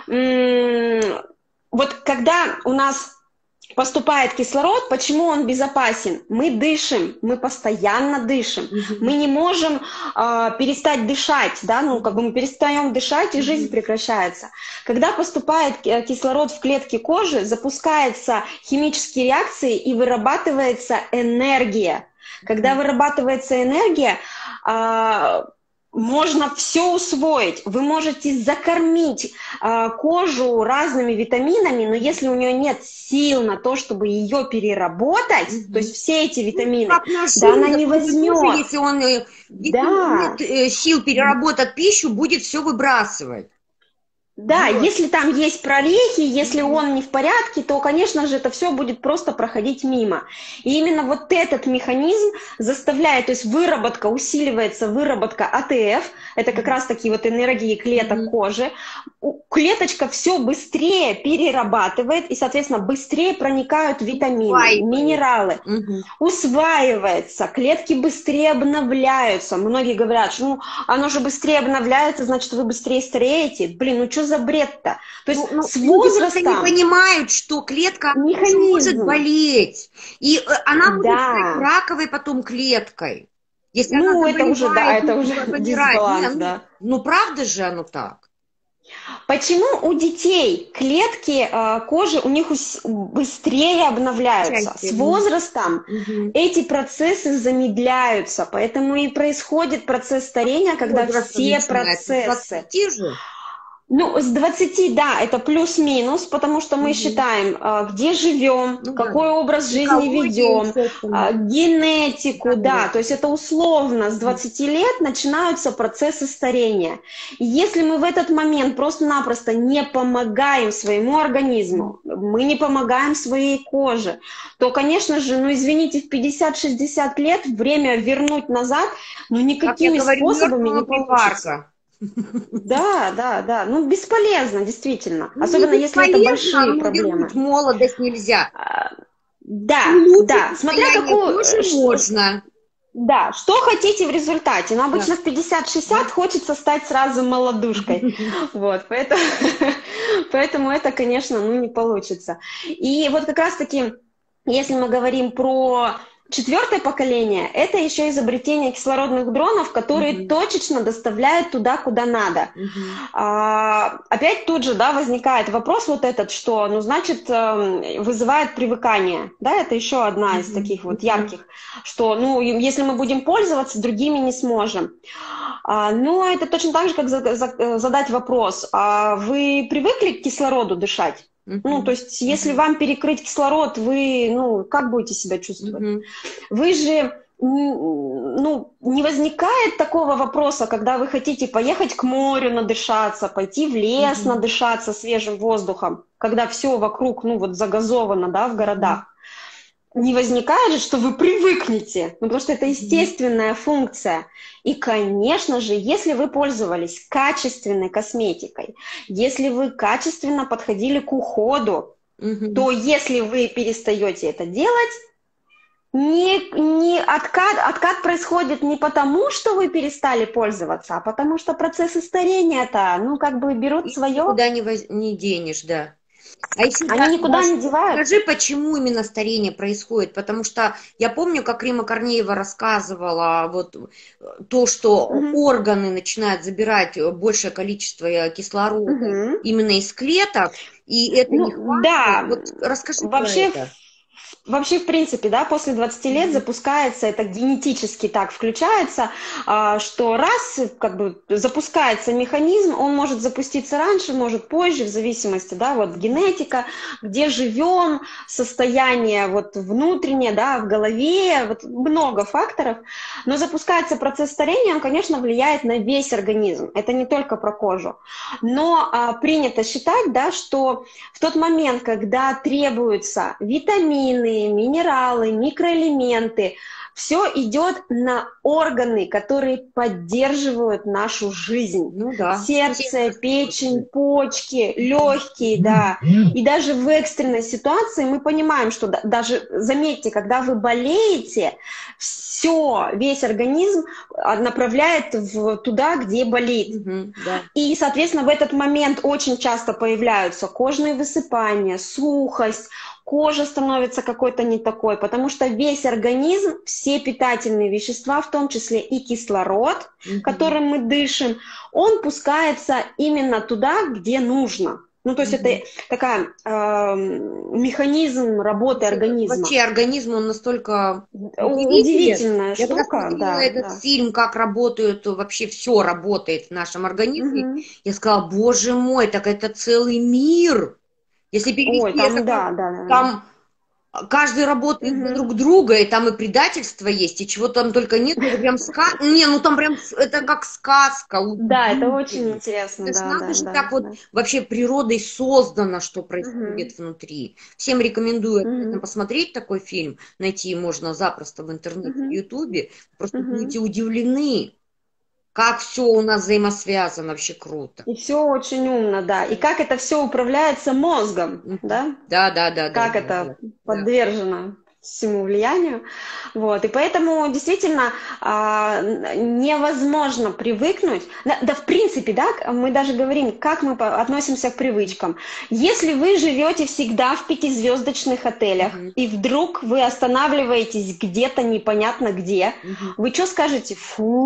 м, вот когда у нас поступает кислород, почему он безопасен? Мы дышим, мы постоянно дышим. Мгм. Мы не можем а, перестать дышать, да, ну как бы мы перестаем дышать и жизнь Мгм. прекращается. Когда поступает э, кислород в клетки кожи, запускаются химические реакции и вырабатывается энергия. Когда вырабатывается энергия, а, можно все усвоить. Вы можете закормить а, кожу разными витаминами, но если у нее нет сил на то, чтобы ее переработать, Мгм. то есть все эти витамины, Как наш да, она желудок, не он же тоже, возьмет. если он э, если Да. нет э, сил переработать пищу, будет все выбрасывать. Да, Вот. если там есть прорехи, если Мгм. он не в порядке, то, конечно же, это все будет просто проходить мимо. И именно вот этот механизм заставляет, то есть выработка, усиливается выработка А Т Ф, это как раз таки вот энергии клеток Мгм. кожи. У- Клеточка все быстрее перерабатывает, и, соответственно, быстрее проникают витамины, Усваивает. минералы. Мгм. Усваивается, клетки быстрее обновляются. Многие говорят, что ну, оно же быстрее обновляется, значит, вы быстрее стареете. Блин, ну что за бред-то? То есть Ну, ну, с люди просто не возрастом понимают, что клетка она тоже может механизм, болеть. И э, она может стать да, раковой потом клеткой. Если она ну это уже, да, заболевает, это ну, уже п- помирает. Не, дисбаланс, ну, да. ну, правда же оно так? Почему у детей клетки э, кожи у них ус- быстрее обновляются? Части. С возрастом Мгм. эти процессы замедляются, поэтому и происходит процесс старения, когда Возраст все начинается с процессы. двадцати же. Ну, с двадцати, да, это плюс-минус, потому что мы Мгм. считаем, а, где живем, Ну да, какой да. образ жизни Экология и ведем, все а, остальное. генетику, Да, да, да, да. то есть это условно с Мгм. двадцати лет начинаются процессы старения. И если мы в этот момент просто-напросто не помогаем своему Мгм. организму, мы не помогаем своей коже, то, конечно же, ну, извините, в пятьдесят-шестьдесят лет время вернуть назад, ну, Как я никакими говорю, способами мертвого не получится. припарка. Да, да, да. Ну, бесполезно, действительно. Ну, не Особенно если это бесполезно, большие но вернуть проблемы. молодость нельзя. А, Да, Улучшить да. Смотря состояние какую... кожи э, ш- можно. Да, что хотите в результате. Но Да. обычно в пятьдесят-шестьдесят Мгм. хочется стать сразу молодушкой. Вот, поэтому, поэтому это, конечно, ну, не получится. И вот как раз-таки, если мы говорим про четвертое поколение, это еще изобретение кислородных дронов, которые Мгм. точечно доставляют туда, куда надо. Мгм. А, опять тут же, да, возникает вопрос вот этот, что, ну, значит, эм, вызывает привыкание, да, это еще одна из Мгм. таких вот Мгм. ярких, что, ну, и если мы будем пользоваться, другими не сможем. А, ну, это точно так же, как за- за- э, задать вопрос, а вы привыкли к кислороду дышать? Ну, то Мгм. есть, если Мгм. вам перекрыть кислород, вы, ну, как будете себя чувствовать? Мгм. Вы же, ну, не возникает такого вопроса, когда вы хотите поехать к морю надышаться, пойти в лес Мгм. надышаться свежим воздухом, когда все вокруг, ну, вот загазовано, да, в Мгм. городах. Не возникает же, что вы привыкнете, ну, потому что это Мгм. естественная функция. И, конечно же, если вы пользовались качественной косметикой, если вы качественно подходили к уходу, Мгм. то если вы перестаете это делать, не, не откат, откат происходит не потому, что вы перестали пользоваться, а потому что процессы старения-то, ну, как бы берут И свое, никуда не, воз- не денешь, да. А еще, они да, никуда Даш, не деваются. скажи, почему именно старение происходит? Потому что я помню, как Рима Корнеева рассказывала вот э, то, что Мгм. органы начинают забирать э, большее количество э, кислорода Мгм. именно из клеток, и это Ну, нехватка. да, Вот расскажи про вообще, это. вообще, в принципе, да, после двадцати лет Мгм. запускается, это генетически так включается, а, что раз как бы запускается механизм, он может запуститься раньше, может позже, в зависимости, да, вот генетика, где живем, состояние вот внутреннее, да, в голове, вот много факторов, но запускается процесс старения, он, конечно, влияет на весь организм, это не только про кожу, но а, принято считать, да, что в тот момент, когда требуются витамины, минералы, микроэлементы, все идет на органы, которые поддерживают нашу жизнь. Ну да, Сердце, сердце печень, слушай. почки, легкие, да. И даже в экстренной ситуации мы понимаем, что да- даже, заметьте, когда вы болеете, все, весь организм а, направляет в, туда, где болит. Мгм, да. И, соответственно, в этот момент очень часто появляются кожные высыпания, сухость, кожа становится какой-то не такой, потому что весь организм, все питательные вещества, в том числе и кислород, Мгм, которым мы дышим, он пускается именно туда, где нужно. Ну, то есть это мгм. такая э, механизм работы Вообще, организма. вообще организм, он настолько удивителен. Удивительная Я когда штука, смотрела да, этот да. фильм, как работают, вообще все работает в нашем организме, Мгм. я сказала, боже мой, так это целый мир. Если Ой, перевести это там, как да, да, да. там каждый работает за Мгм. друг друга, и там и предательство есть, и чего там только нет. Это прям ска... Не, ну там прям с- это как сказка, Да, это очень удивительно. интересно, Это ж да, надо да, же да, так вот да. вообще природой создано, что Мгм. происходит внутри. Всем рекомендую обязательно Мгм. посмотреть такой фильм. Найти можно запросто в интернете, в Мгм. Ютубе. Просто Мгм. будете удивлены, как все у нас взаимосвязано. Вообще круто. И все очень умно, да. И как это все управляется мозгом, Мгм. да? Да, да, да, да, Как да, это да, да. подвержено всему влиянию. Вот. И поэтому действительно а, н- невозможно привыкнуть. Да, да, в принципе, да, мы даже говорим, как мы по- относимся к привычкам. Если вы живете всегда в пятизвездочных отелях, Мгм. и вдруг вы останавливаетесь где-то непонятно где, Мгм. вы что скажете? Фу,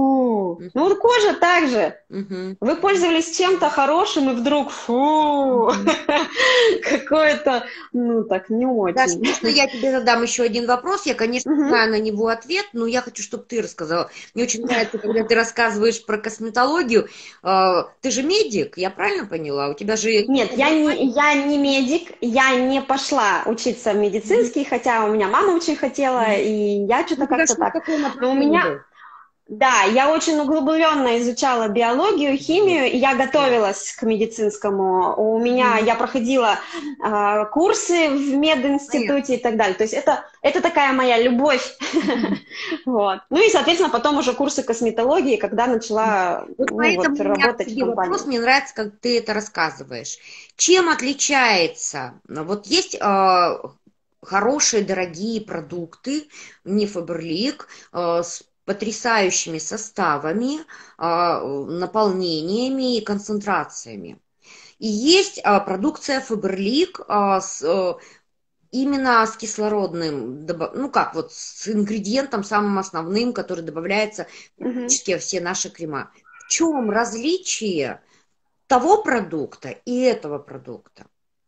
Фу. Ну вот кожа также. Угу. Вы пользовались чем-то хорошим, и вдруг фу, какое-то, ну так, не Даша, очень. можно я тебе задам еще один вопрос? Я, конечно, Мгм. знаю на него ответ, но я хочу, чтобы ты рассказала. Мне очень нравится, когда ты рассказываешь про косметологию. Э, Ты же медик, я правильно поняла? У тебя же... Нет, я не, я не медик, я не пошла учиться в медицинский, хотя у меня мама очень хотела, и я У что-то тебя как-то что так. такое Но у направление меня, было? да, я очень углубленно изучала биологию, химию, и я Вот. готовилась к медицинскому. У меня, Мгм. я проходила а, курсы в мединституте и Понятно. так далее. То есть это, это такая моя любовь. Мгм. Вот. Ну и, соответственно, потом уже курсы косметологии, когда начала, Вот ну вот, поэтому у меня к работать в тебе вопрос, компании. мне нравится, как ты это рассказываешь. Чем отличается, ну, вот есть э, хорошие, дорогие продукты, не Фаберлик, э, с потрясающими составами, э, наполнениями и концентрациями. И есть э, продукция Фаберлик э, с э, именно с кислородным, добав- ну как вот с ингредиентом самым основным, который добавляется Мгм. практически во все наши крема. В чем различие того продукта и этого продукта?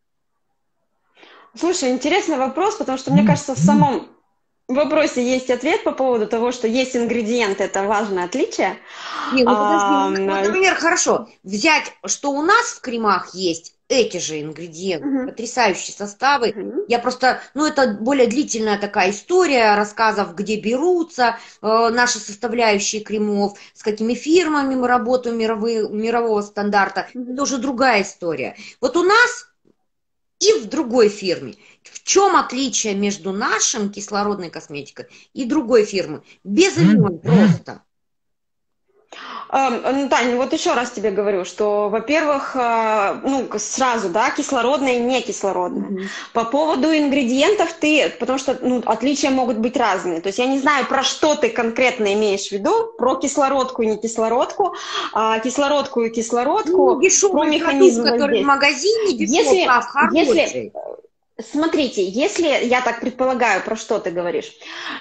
Слушай, интересный вопрос, потому что, мне кажется, в самом вопросе есть ответ по поводу того, что есть ингредиенты, это важное отличие. Не, ну подожди, А, ну, вот, м, например, хорошо, взять, что у нас в кремах есть эти же ингредиенты, мгм, потрясающие составы. мгм. Я просто, ну это более длительная такая история рассказов, где берутся э, наши составляющие кремов, с какими фирмами мы работаем мировые, мирового стандарта. Это Мгм. уже другая история. Вот у нас и в другой фирме. В чем отличие между нашим кислородной косметикой и другой фирмы? Без имен просто. А, ну, Тань, вот еще раз тебе говорю, что, во-первых, а, ну, к- сразу, да, кислородное и некислородное. Мгм. По поводу ингредиентов ты, потому что, ну, отличия могут быть разные. То есть я не знаю, про что ты конкретно имеешь в виду, про кислородку и некислородку, а, кислородку и Ну, кислородку, про дешевый продукт, механизм который в воздействия. магазине дешевый, Если, а в если хороший. Смотрите, если я так предполагаю, про что ты говоришь,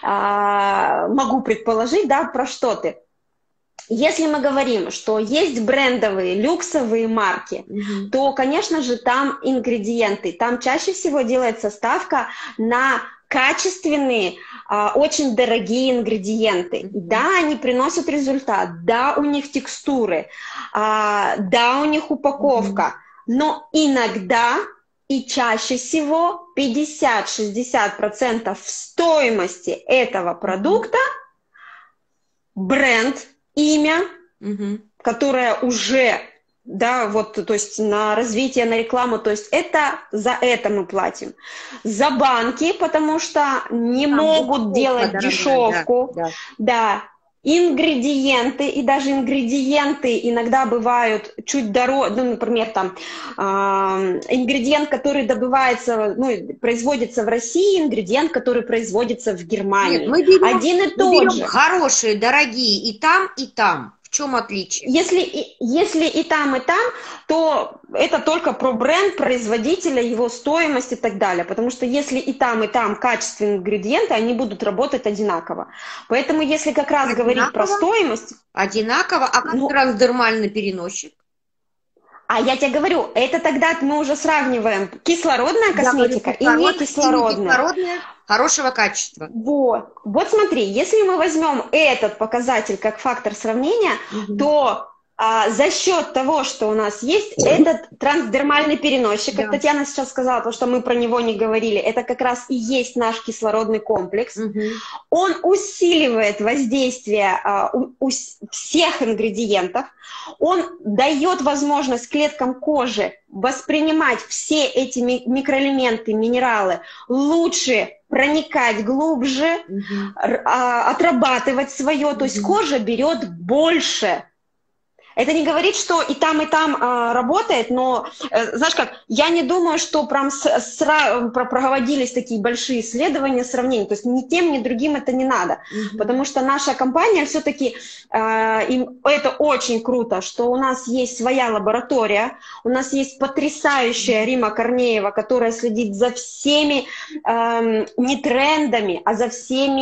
а, могу предположить, да, про что ты. Если мы говорим, что есть брендовые, люксовые марки, Мгм. то, конечно же, там ингредиенты. Там чаще всего делается ставка на качественные, а, очень дорогие ингредиенты. Мгм. Да, они приносят результат, да, у них текстуры, а, да, у них Мгм. упаковка, но иногда и чаще всего пятьдесят-шестьдесят процентов стоимости этого Мгм. продукта бренд, имя, Мгм. которая уже, да, вот, то есть на развитие, на рекламу, то есть это за это мы платим. За банки, потому что не Там могут упаковка делать дорогая, да, дешевку, да. да. Ингредиенты, и даже ингредиенты иногда бывают чуть дороже, ну, например, там, а, ингредиент, который добывается, ну, производится в России, ингредиент, который производится в Нет, Германии. мы берем, Один и мы тот берем же. хорошие, дорогие и там, и там. В чем отличие? Если, и- если и там, и там, то это только про бренд производителя, его стоимость и так далее. Потому что если и там, и там качественные ингредиенты, они будут работать одинаково. Поэтому если как раз говорить про Одинаково? стоимость, Одинаково? А как ну, трансдермальный переносчик? а я тебе говорю, это тогда мы уже сравниваем кислородная Я говорю косметика и кислородная и не некислородная. кислородная хорошего качества. Вот. Вот смотри, если мы возьмем этот показатель как фактор сравнения, Мгм. то а, за счет того, что у нас есть этот трансдермальный переносчик, как Да. Татьяна сейчас сказала, потому что мы про него не говорили, это как раз и есть наш кислородный комплекс. Мгм. Он усиливает воздействие а, у, у всех ингредиентов, он дает возможность клеткам кожи воспринимать все эти ми- микроэлементы, минералы, лучше проникать глубже, Мгм. р- а, отрабатывать свое, то есть Мгм. кожа берет больше. Это не говорит, что и там, и там а, работает, но, э, знаешь как, я не думаю, что прям с- сра- про- проводились такие большие исследования, сравнения, то есть ни тем, ни другим это не надо, Мгм. потому что наша компания все-таки, им это очень круто, что у нас есть своя лаборатория, у нас есть потрясающая Рима Корнеева, которая следит за всеми эм, не трендами, а за всеми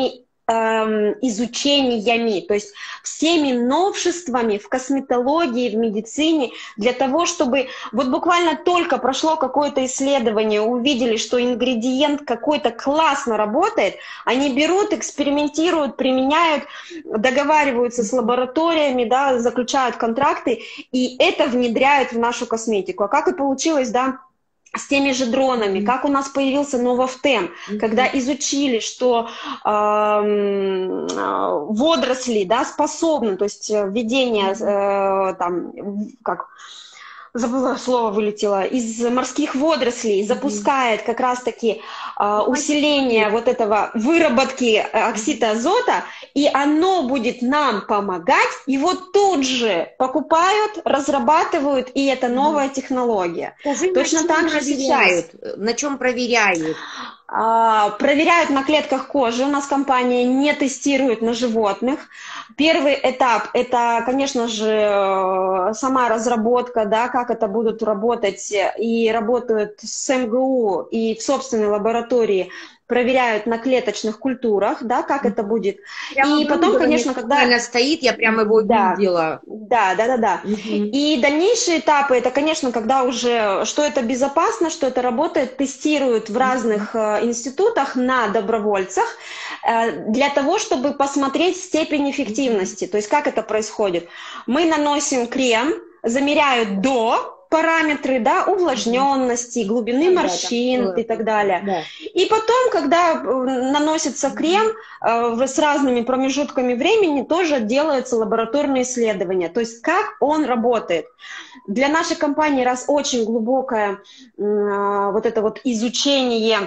эм, изучениями, то есть всеми новшествами в косметологии, в медицине, для того, чтобы вот буквально только прошло какое-то исследование, увидели, что ингредиент какой-то классно работает, они берут, экспериментируют, применяют, договариваются с лабораториями, да, заключают контракты, и это внедряют в нашу косметику. А как и получилось, да, с теми же дронами, как у нас появился Новофтем, mm-hmm. когда изучили, что э, водоросли, да, способны, то есть введение, э, там, как, забыла, слово вылетело, из морских водорослей mm-hmm. запускает как раз-таки э, усиление mm-hmm. вот этого выработки оксида азота, и оно будет нам помогать, и вот тут же покупают, разрабатывают, и это новая mm-hmm. технология. Скажи, точно так же сейчас. На чем проверяют? А, проверяют на клетках кожи. У нас компания не тестирует на животных. Первый этап – это, конечно же, сама разработка, да, как это будут работать, и работают с эм гэ у и в собственной лаборатории, проверяют на клеточных культурах, да, как это будет. Прямо и потом, конечно, когда... Она стоит, я прямо его да, видела. Да, да, да, да. Угу. И дальнейшие этапы, это, конечно, когда уже, что это безопасно, что это работает, тестируют в разных угу. э, институтах на добровольцах, э, для того, чтобы посмотреть степень эффективности. Угу. То есть, как это происходит. Мы наносим крем, замеряют до параметры, да, увлажненности, глубины да, морщин да, и так далее. Да. И потом, когда наносится крем, э, с разными промежутками времени тоже делаются лабораторные исследования. То есть как он работает. Для нашей компании, раз очень глубокое э, вот это вот изучение,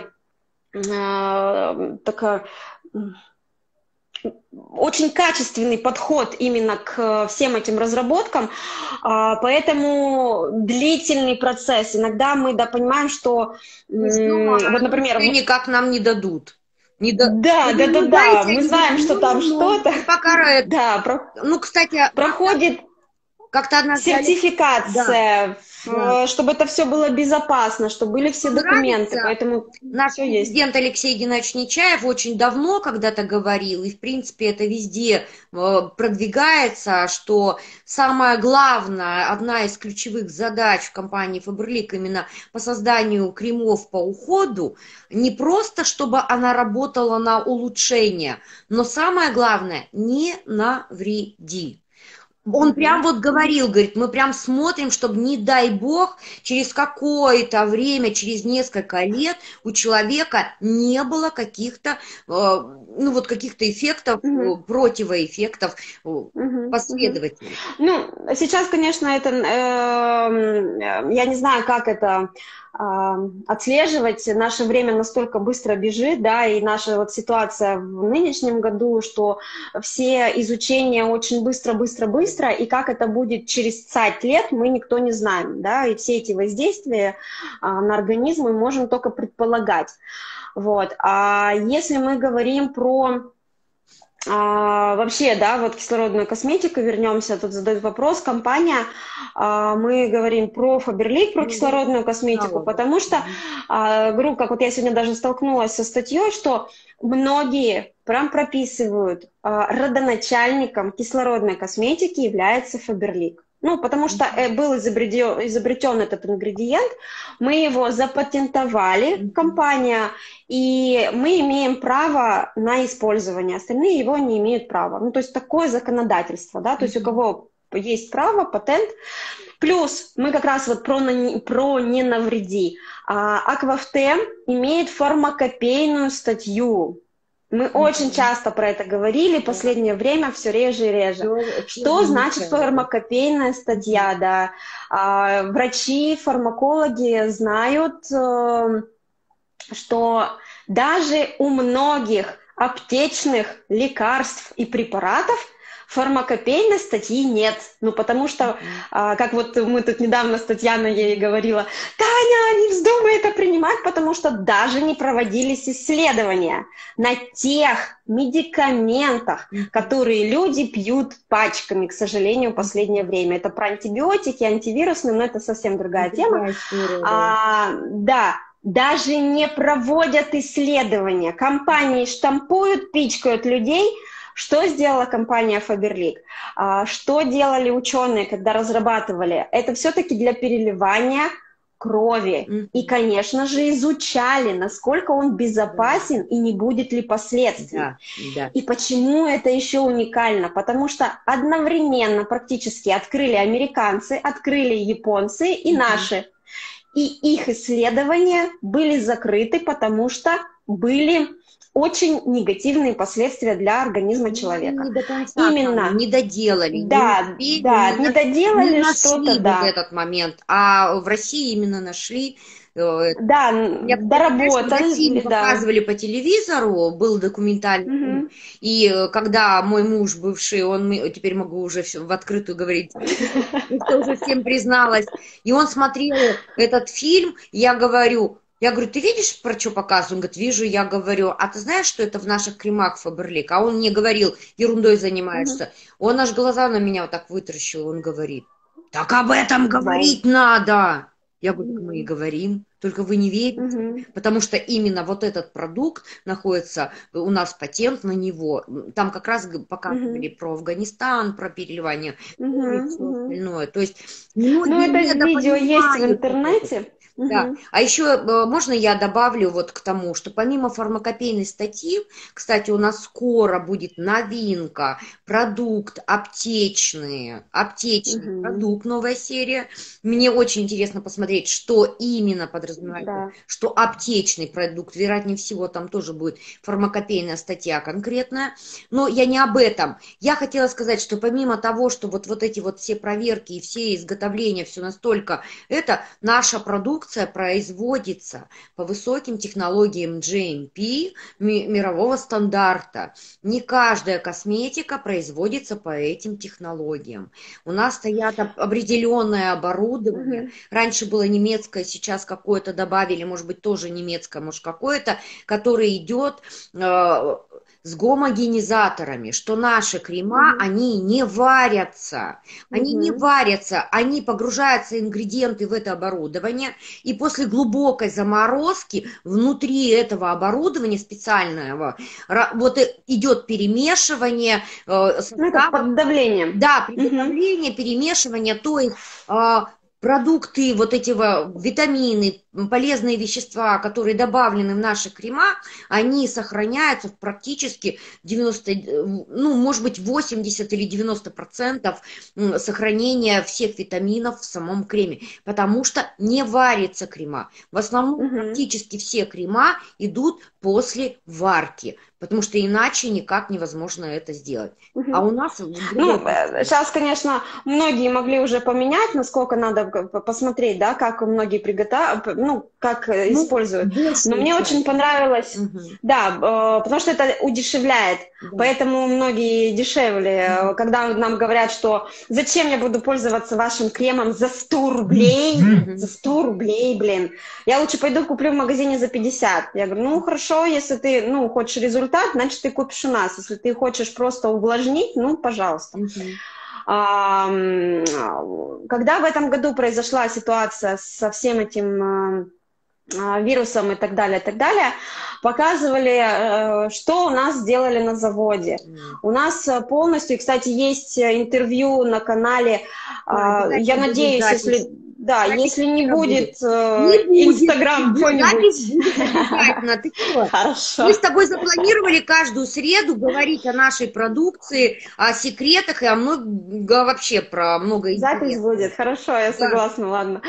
э, такое... очень качественный подход именно к всем этим разработкам, поэтому длительный процесс. Иногда мы да, понимаем, что, ну, вот, например... никак нам не дадут. Не да, да, да, да, да, мы знаем, что там что-то... Пока... Да, про... ну, кстати... проходит как-то одна сертификация, да. чтобы это все было безопасно, чтобы были все документы, нравится. Поэтому наш президент Алексей Геннадьевич Нечаев очень давно когда-то говорил, и в принципе это везде продвигается, что самое главное, одна из ключевых задач в компании Faberlic именно по созданию кремов по уходу, не просто чтобы она работала на улучшение, но самое главное, не навреди. Он прям вот говорил, говорит, мы прям смотрим, чтобы, не дай бог, через какое-то время, через несколько лет у человека не было каких-то, ну вот каких-то эффектов, угу. противоэффектов угу. последовательных. Ну, сейчас, конечно, это, э, я не знаю, как это отслеживать. Наше время настолько быстро бежит, да, и наша вот ситуация в нынешнем году, что все изучения очень быстро-быстро-быстро, и как это будет через пятьдесят лет, мы никто не знаем, да, и все эти воздействия на организм мы можем только предполагать. Вот. А если мы говорим про А, вообще, да, вот кислородную косметику, вернемся, тут задают вопрос, компания, а, мы говорим про Faberlic, про кислородную косметику, потому что, а, говорю, как вот я сегодня даже столкнулась со статьей, что многие прям прописывают, а, родоначальником кислородной косметики является Faberlic. Ну, потому что был изобретен, изобретен этот ингредиент, мы его запатентовали, компания, и мы имеем право на использование, остальные его не имеют права. Ну, то есть такое законодательство, да, то есть у кого есть право, патент. Плюс мы как раз вот про, про не навреди. Аквафтем имеет фармакопейную статью. Мы mm-hmm. очень часто про это говорили, в последнее время все реже и реже. Mm-hmm. Что значит фармакопейная статья? Да? А, врачи, фармакологи знают, что даже у многих аптечных лекарств и препаратов фармакопейной статьи нет. Ну, потому что, mm-hmm. а, как вот мы тут недавно с Татьяной ей говорила, Таня, не вздумай это принимать, потому что даже не проводились исследования на тех медикаментах, mm-hmm. которые люди пьют пачками, к сожалению, в последнее время. Это про антибиотики, антивирусные, но это совсем другая mm-hmm. тема. Mm-hmm. А, да. даже не проводят исследования. Компании штампуют, пичкают людей. Что сделала компания Faberlic? Что делали ученые, когда разрабатывали? Это все-таки для переливания крови. Mm-hmm. И, конечно же, изучали, насколько он безопасен, yeah. и не будет ли последствий. Yeah. Yeah. И почему это еще уникально? Потому что одновременно практически открыли американцы, открыли японцы и mm-hmm. наши. И их исследования были закрыты, потому что были очень негативные последствия для организма человека. Не до конца, именно не доделали, да, не, успели, да, не, не доделали не что-то, да. в этот момент, а в России именно нашли. Да, я доработали. В России да. показывали по телевизору, был документальный фильм, угу. и когда мой муж бывший, он, теперь могу уже все в открытую говорить, уже всем призналась, и он смотрел этот фильм, я говорю, Я говорю, ты видишь, про что показываю? Он говорит, вижу. Я говорю, а ты знаешь, что это в наших кремах Faberlic? А он мне говорил, ерундой занимаешься. Угу. Он аж глаза на меня вот так вытаращил. Он говорит, так об этом говорить да. надо. Я говорю, так мы и говорим, только вы не верите. Угу. Потому что именно вот этот продукт находится, у нас патент на него. Там как раз показывали угу. про Афганистан, про переливание угу. и все угу. остальное. То есть, ну, это видео есть в интернете. Да. Угу. А еще можно я добавлю вот к тому, что помимо фармакопейной статьи, кстати, у нас скоро будет новинка, продукт аптечный, аптечный угу. продукт, новая серия. Мне очень интересно посмотреть, что именно подразумевается, да. что аптечный продукт, вероятнее всего, там тоже будет фармакопейная статья конкретная. Но я не об этом. Я хотела сказать, что помимо того, что вот, вот эти вот все проверки и все изготовления, все настолько, это наша продукция производится по высоким технологиям джи эм пи, мирового стандарта. Не каждая косметика производится по этим технологиям. У нас стоят определенное оборудование. Угу. Раньше было немецкое, сейчас какое-то добавили, может быть, тоже немецкое, может, какое-то, которое идет э, с гомогенизаторами, что наши крема, угу. они не варятся. Они угу. не варятся, они погружаются ингредиенты в это оборудование, и после глубокой заморозки внутри этого оборудования специального вот идет перемешивание. Э, составов, под давлением. Да, приготовление, угу. перемешивание, то есть э, продукты, вот эти витамины, полезные вещества, которые добавлены в наши крема, они сохраняются в практически девяносто, ну, может быть, восемьдесят или девяносто процентов сохранения всех витаминов в самом креме, потому что не варится крема. В основном угу. практически все крема идут после варки, потому что иначе никак невозможно это сделать. Угу. А у нас... Ну, сейчас, конечно, многие могли уже поменять, насколько надо посмотреть, да, как многие приготовляют, ну, как ну, используют. Но мне очень понравилось, угу. да, потому что это удешевляет, да. Поэтому многие дешевле, угу. когда нам говорят, что зачем я буду пользоваться вашим кремом за сто рублей, угу. за сто рублей, блин, я лучше пойду куплю в магазине за пятьдесят. Я говорю, ну, хорошо, если ты, ну, хочешь результат, значит, ты купишь у нас. Если ты хочешь просто увлажнить, ну, пожалуйста. Mm-hmm. а, когда в этом году произошла ситуация со всем этим а, вирусом и так далее, и так далее, показывали, а, что у нас сделали на заводе. Mm-hmm. У нас полностью, и, кстати, есть интервью на канале, а, а, я надеюсь, если... Да, запись если не будет Инстаграм, что-нибудь. Ты Хорошо. Мы с тобой запланировали каждую среду говорить о нашей продукции, о секретах и о многом, вообще про много интересного. Запись будет, хорошо, я согласна, да. Ладно.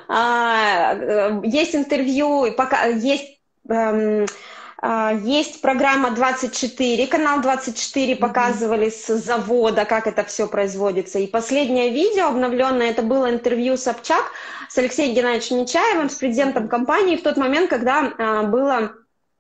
А, есть интервью, пока есть... Эм, Есть программа двадцать четыре, канал двадцать четыре, показывали с завода, как это все производится. И последнее видео обновленное, это было интервью Собчак с Алексеем Геннадьевичем Нечаевым, с президентом компании, в тот момент, когда а, было...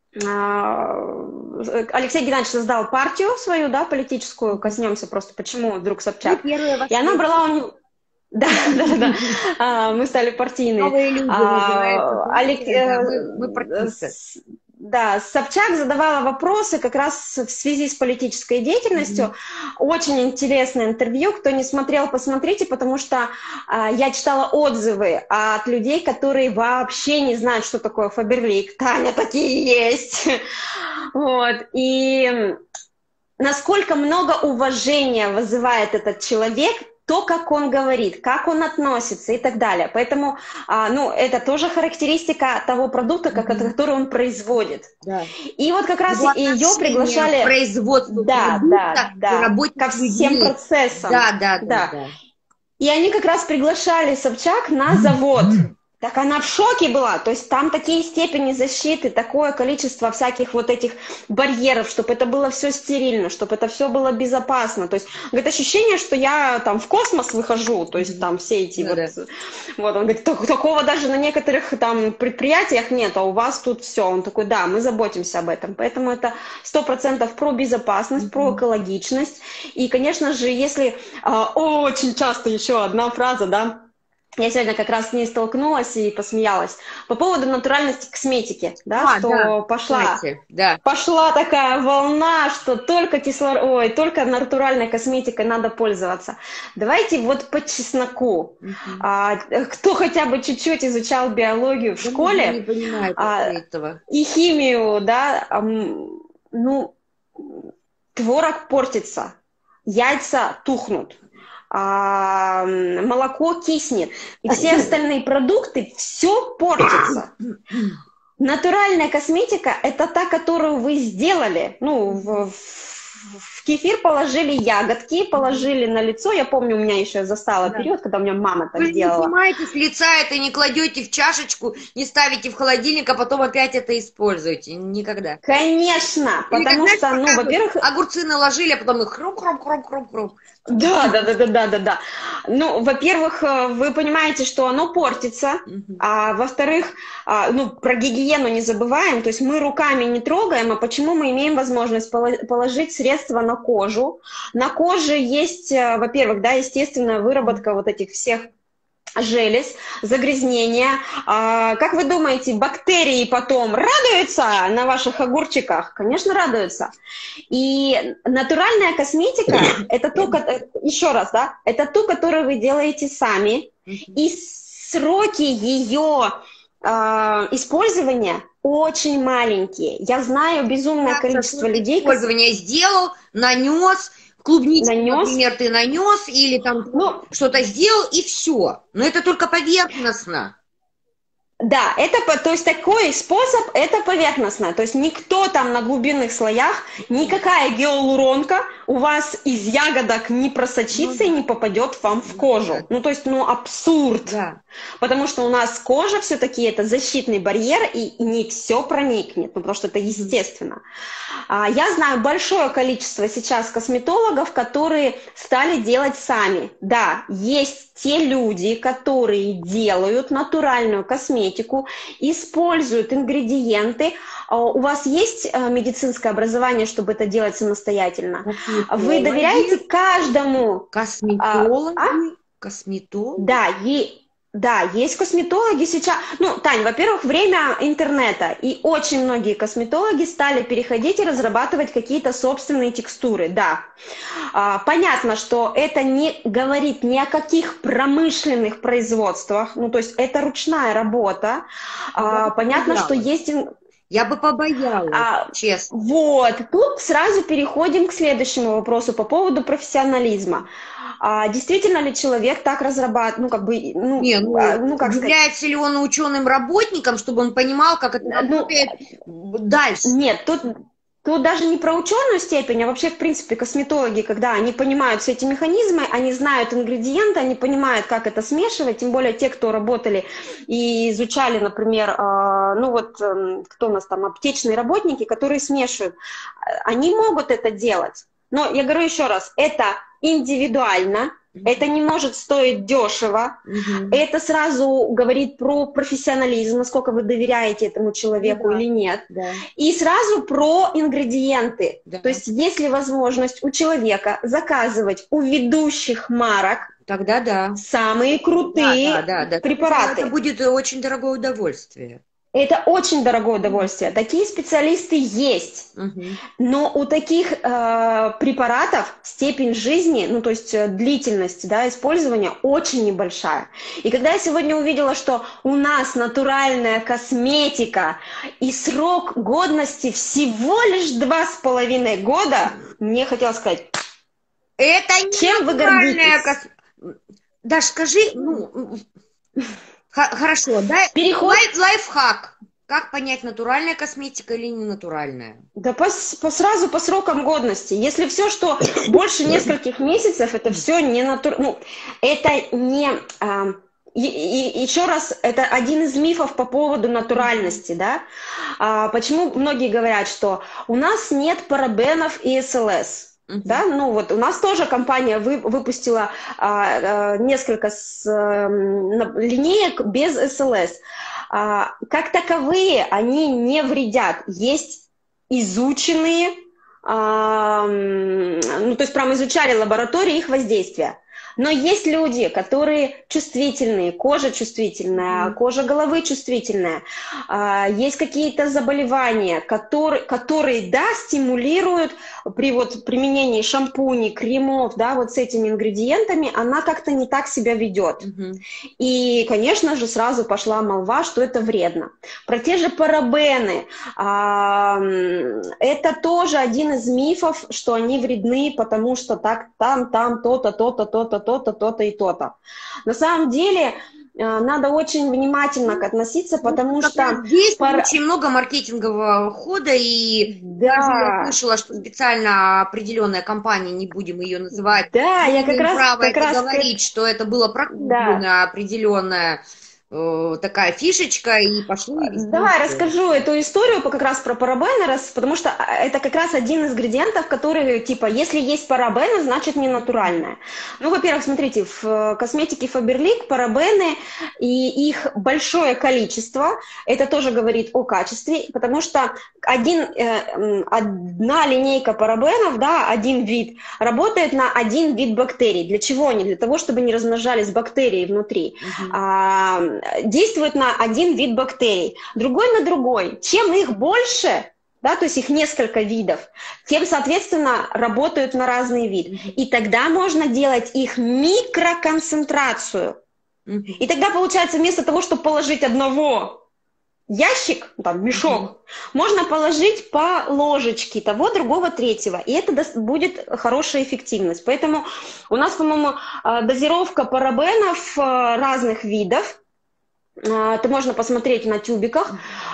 А, Алексей Геннадьевич создал партию свою, да, политическую, коснемся просто, почему вдруг Собчак. И она брала у него... Да, да, да, а, мы стали партийные. Новые люди а, Алекс... да, мы, мы партийцы. да, Собчак задавала вопросы как раз в связи с политической деятельностью. Mm-hmm. Очень интересное интервью. Кто не смотрел, посмотрите, потому что а, я читала отзывы от людей, которые вообще не знают, что такое Фаберлик. Таня, такие есть. Вот. И насколько много уважения вызывает этот человек, то, как он говорит, как он относится и так далее. Поэтому, а, ну, это тоже характеристика того продукта, mm-hmm. который он производит. Да. И вот как раз ее приглашали... Производство да, продукта, да, да, ко всем людей. процессам. Да, да, да, да. да. И они как раз приглашали Собчак на завод. Так она в шоке была, то есть там такие степени защиты, такое количество всяких вот этих барьеров, чтобы это было все стерильно, чтобы это все было безопасно. То есть, говорит, ощущение, что я там в космос выхожу, то есть там все эти ну, вот... Да. Вот, он говорит, такого даже на некоторых там предприятиях нет, а у вас тут все. Он такой, да, мы заботимся об этом. Поэтому это сто процентов про безопасность, mm-hmm. про экологичность. И, конечно же, если а, очень часто еще одна фраза, да, я сегодня как раз с ней столкнулась и посмеялась. По поводу натуральности косметики, да, а, что да, пошла, да. пошла такая волна, что только кислород, ой, только натуральной косметикой надо пользоваться. Давайте вот по чесноку. Uh-huh. А, кто хотя бы чуть-чуть изучал биологию в да школе не понимает а, этого. И химию, да, а, ну, творог портится, яйца тухнут. А, молоко киснет, и все остальные продукты, все портится. Натуральная косметика – это та, которую вы сделали. Ну, в, в кефир положили ягодки, положили на лицо. Я помню, у меня еще застала да. период, когда у меня мама так вы делала. Вы не снимаете с лица это, не кладете в чашечку, не ставите в холодильник, а потом опять это используете. Никогда. Конечно, Или потому как, что, ну, во-первых… Огурцы наложили, а потом их хрум-хрум-хрум-хрум-хрум. Да, да, да, да, да, да, да. Ну, во-первых, вы понимаете, что оно портится, uh-huh. а во-вторых, ну, про гигиену не забываем, то есть мы руками не трогаем, а почему мы имеем возможность положить средства на кожу? На коже есть, во-первых, да, естественная выработка вот этих всех желез, загрязнения. А, как вы думаете, бактерии потом радуются на ваших огурчиках? Конечно, радуются. И натуральная косметика, это то, еще раз, да, это то, которое вы делаете сами, и сроки ее а, использования очень маленькие. Я знаю безумное да, количество людей. Использование сделал, нанес. Клубничку, нанес. Например, ты нанес или там ну, что-то сделал, и все. Но это только поверхностно. Да, это, то есть такой способ, это поверхностно. То есть никто там на глубинных слоях, никакая гиалуронка у вас из ягодок не просочится ну, да. и не попадет вам в кожу. Да. Ну, то есть, ну, абсурд. Да. Потому что у нас кожа все-таки это защитный барьер, и не все проникнет, ну, потому что это естественно. А, я знаю большое количество сейчас косметологов, которые стали делать сами. Да, есть те люди, которые делают натуральную косметику, используют ингредиенты. У вас есть медицинское образование, чтобы это делать самостоятельно? Косметологи. Вы доверяете каждому? Косметологи? А? Косметологи? Да, и... Да, есть косметологи сейчас. Ну, Тань, во-первых, время интернета, и очень многие косметологи стали переходить и разрабатывать какие-то собственные текстуры, да. А, понятно, что это не говорит ни о каких промышленных производствах, ну, то есть это ручная работа. А, понятно, что есть... Я бы побоялась, а, честно. Вот, тут сразу переходим к следующему вопросу по поводу профессионализма. А действительно ли человек так разрабатывает, ну, как бы, ну, Не, ну, ну как является сказать? Ли он ученым работником, чтобы он понимал, как это работает ну, дальше? Нет, тут, тут даже не про ученую степень, а вообще, в принципе, косметологи, когда они понимают все эти механизмы, они знают ингредиенты, они понимают, как это смешивать, тем более те, кто работали и изучали, например, э, ну, вот, э, кто у нас там, аптечные работники, которые смешивают, они могут это делать. Но я говорю еще раз, это индивидуально, mm-hmm. это не может стоить дешево, mm-hmm. это сразу говорит про профессионализм, насколько вы доверяете этому человеку mm-hmm. или нет, yeah. и сразу про ингредиенты. Yeah. То есть есть ли возможность у человека заказывать у ведущих марок тогда да. самые крутые да, да, да, да. препараты. Это будет очень дорогое удовольствие. Это очень дорогое удовольствие. Такие специалисты есть. Угу. Но у таких э, препаратов степень жизни, ну то есть э, длительность, да, использования очень небольшая. И когда я сегодня увидела, что у нас натуральная косметика и срок годности всего лишь два с половиной года, мне хотелось сказать, это не чем вы натуральная гордитесь? кос... Даш, скажи, ну, хорошо, да? Переход... Лайф, лайфхак. Как понять, натуральная косметика или не натуральная? Да по, по сразу по срокам годности. Если все, что больше нескольких месяцев, это все не натурально. Ну, это не... А, и, и, еще раз, это один из мифов по поводу натуральности, да? А, почему многие говорят, что у нас нет парабенов и эс эл эс? Uh-huh. Да, ну вот у нас тоже компания вы, выпустила а, а, несколько с, а, линеек без эс эл эс. А, как таковые они не вредят. Есть изученные, а, ну то есть прям изучали лаборатории их воздействия. Но есть люди, которые чувствительные, кожа чувствительная, mm. кожа головы чувствительная, а, есть какие-то заболевания, которые, которые, да, стимулируют при вот применении шампуней, кремов, да, вот с этими ингредиентами, она как-то не так себя ведет. Mm-hmm. И, конечно же, сразу пошла молва, что это вредно. Про те же парабены, а, это тоже один из мифов, что они вредны, потому что так, там, там, то-то, то-то, то-то, то-то, то-то и то-то. На самом деле надо очень внимательно относиться, потому ну, что... Здесь пар... очень много маркетингового хода, и да. Даже я слышала, что специально определенная компания, не будем ее называть, да, я как раз, право как это раз говорить, что это было прокуплено да. определенная такая фишечка, и пошло. И Давай расскажу эту историю как раз про парабены, потому что это как раз один из ингредиентов, который, типа, если есть парабены, значит не натуральное. Ну, во-первых, смотрите, в косметике Faberlic парабены и их большое количество, это тоже говорит о качестве, потому что один, э, одна линейка парабенов, да, один вид, работает на один вид бактерий. Для чего они? Для того, чтобы не размножались бактерии внутри. Угу. А, действует на один вид бактерий, другой на другой. Чем их больше, да, то есть их несколько видов, тем, соответственно, работают на разный вид. И тогда можно делать их микроконцентрацию. И тогда, получается, вместо того, чтобы положить одного ящик, там, мешок, mm-hmm. можно положить по ложечке того, другого, третьего. И это будет хорошая эффективность. Поэтому у нас, по-моему, дозировка парабенов разных видов. Это можно посмотреть на тюбиках.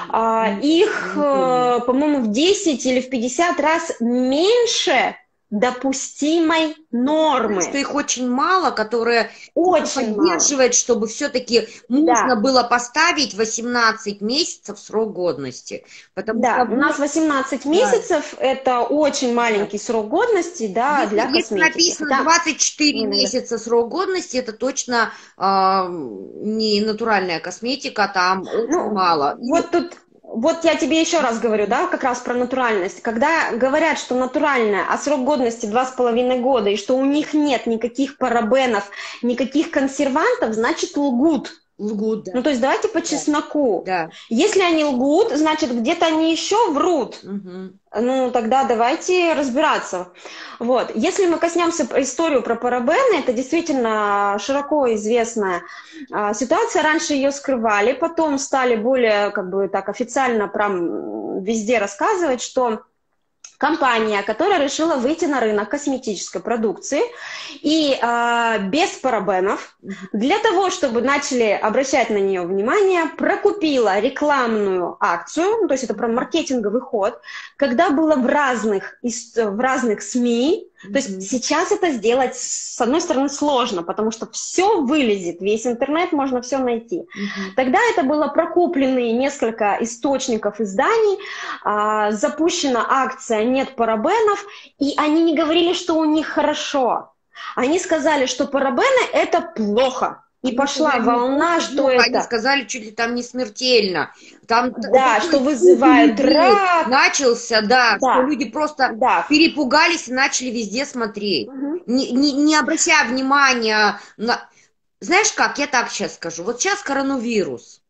Их, по-моему, в десять или в пятьдесят раз меньше допустимой нормы. Что их очень мало, которые очень поддерживает, мало. Чтобы все-таки нужно да. было поставить восемнадцать месяцев срок годности. Потому да, что у нас восемнадцать месяцев, да. это очень маленький да. срок годности, да, если, для если косметики. Если написано двадцать четыре месяца срок годности, это точно э, не натуральная косметика, там очень ну, мало. Вот тут Вот я тебе еще раз говорю, да, как раз про натуральность. Когда говорят, что натуральная, а срок годности два с половиной года, и что у них нет никаких парабенов, никаких консервантов, значит лгут. Лгут, да. Ну, то есть давайте по чесноку. Да. Если они лгут, значит где-то они еще врут. Угу. Ну, тогда давайте разбираться. Вот. Если мы коснемся историю про парабены, это действительно широко известная а, ситуация. Раньше ее скрывали, потом стали более, как бы так, официально прям везде рассказывать, что компания, которая решила выйти на рынок косметической продукции и э, без парабенов, для того, чтобы начали обращать на нее внимание, прокупила рекламную акцию, ну, то есть это про маркетинговый ход, когда было в разных, в разных СМИ. То есть mm-hmm. сейчас это сделать, с одной стороны, сложно, потому что все вылезет, весь интернет, можно все найти. Mm-hmm. Тогда это было прокупленные несколько источников изданий, а, запущена акция «Нет парабенов», и они не говорили, что у них хорошо. Они сказали, что парабены – это плохо. И ну, пошла волна, что они это... Они сказали, чуть ли там не смертельно. Там да, что вызывает рак. Начался, да, да, что люди просто да. перепугались и начали везде смотреть. Угу. Не, не, не обращая внимания на... Знаешь как, я так сейчас скажу. Вот сейчас коронавирус.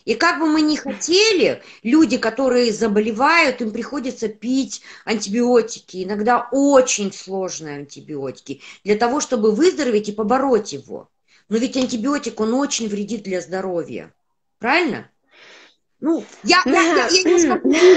И как бы мы ни хотели, люди, которые заболевают, им приходится пить антибиотики, иногда очень сложные антибиотики, для того, чтобы выздороветь и побороть его. Но ведь антибиотик, он очень вредит для здоровья. Правильно? Ну, я, я, я, я немножко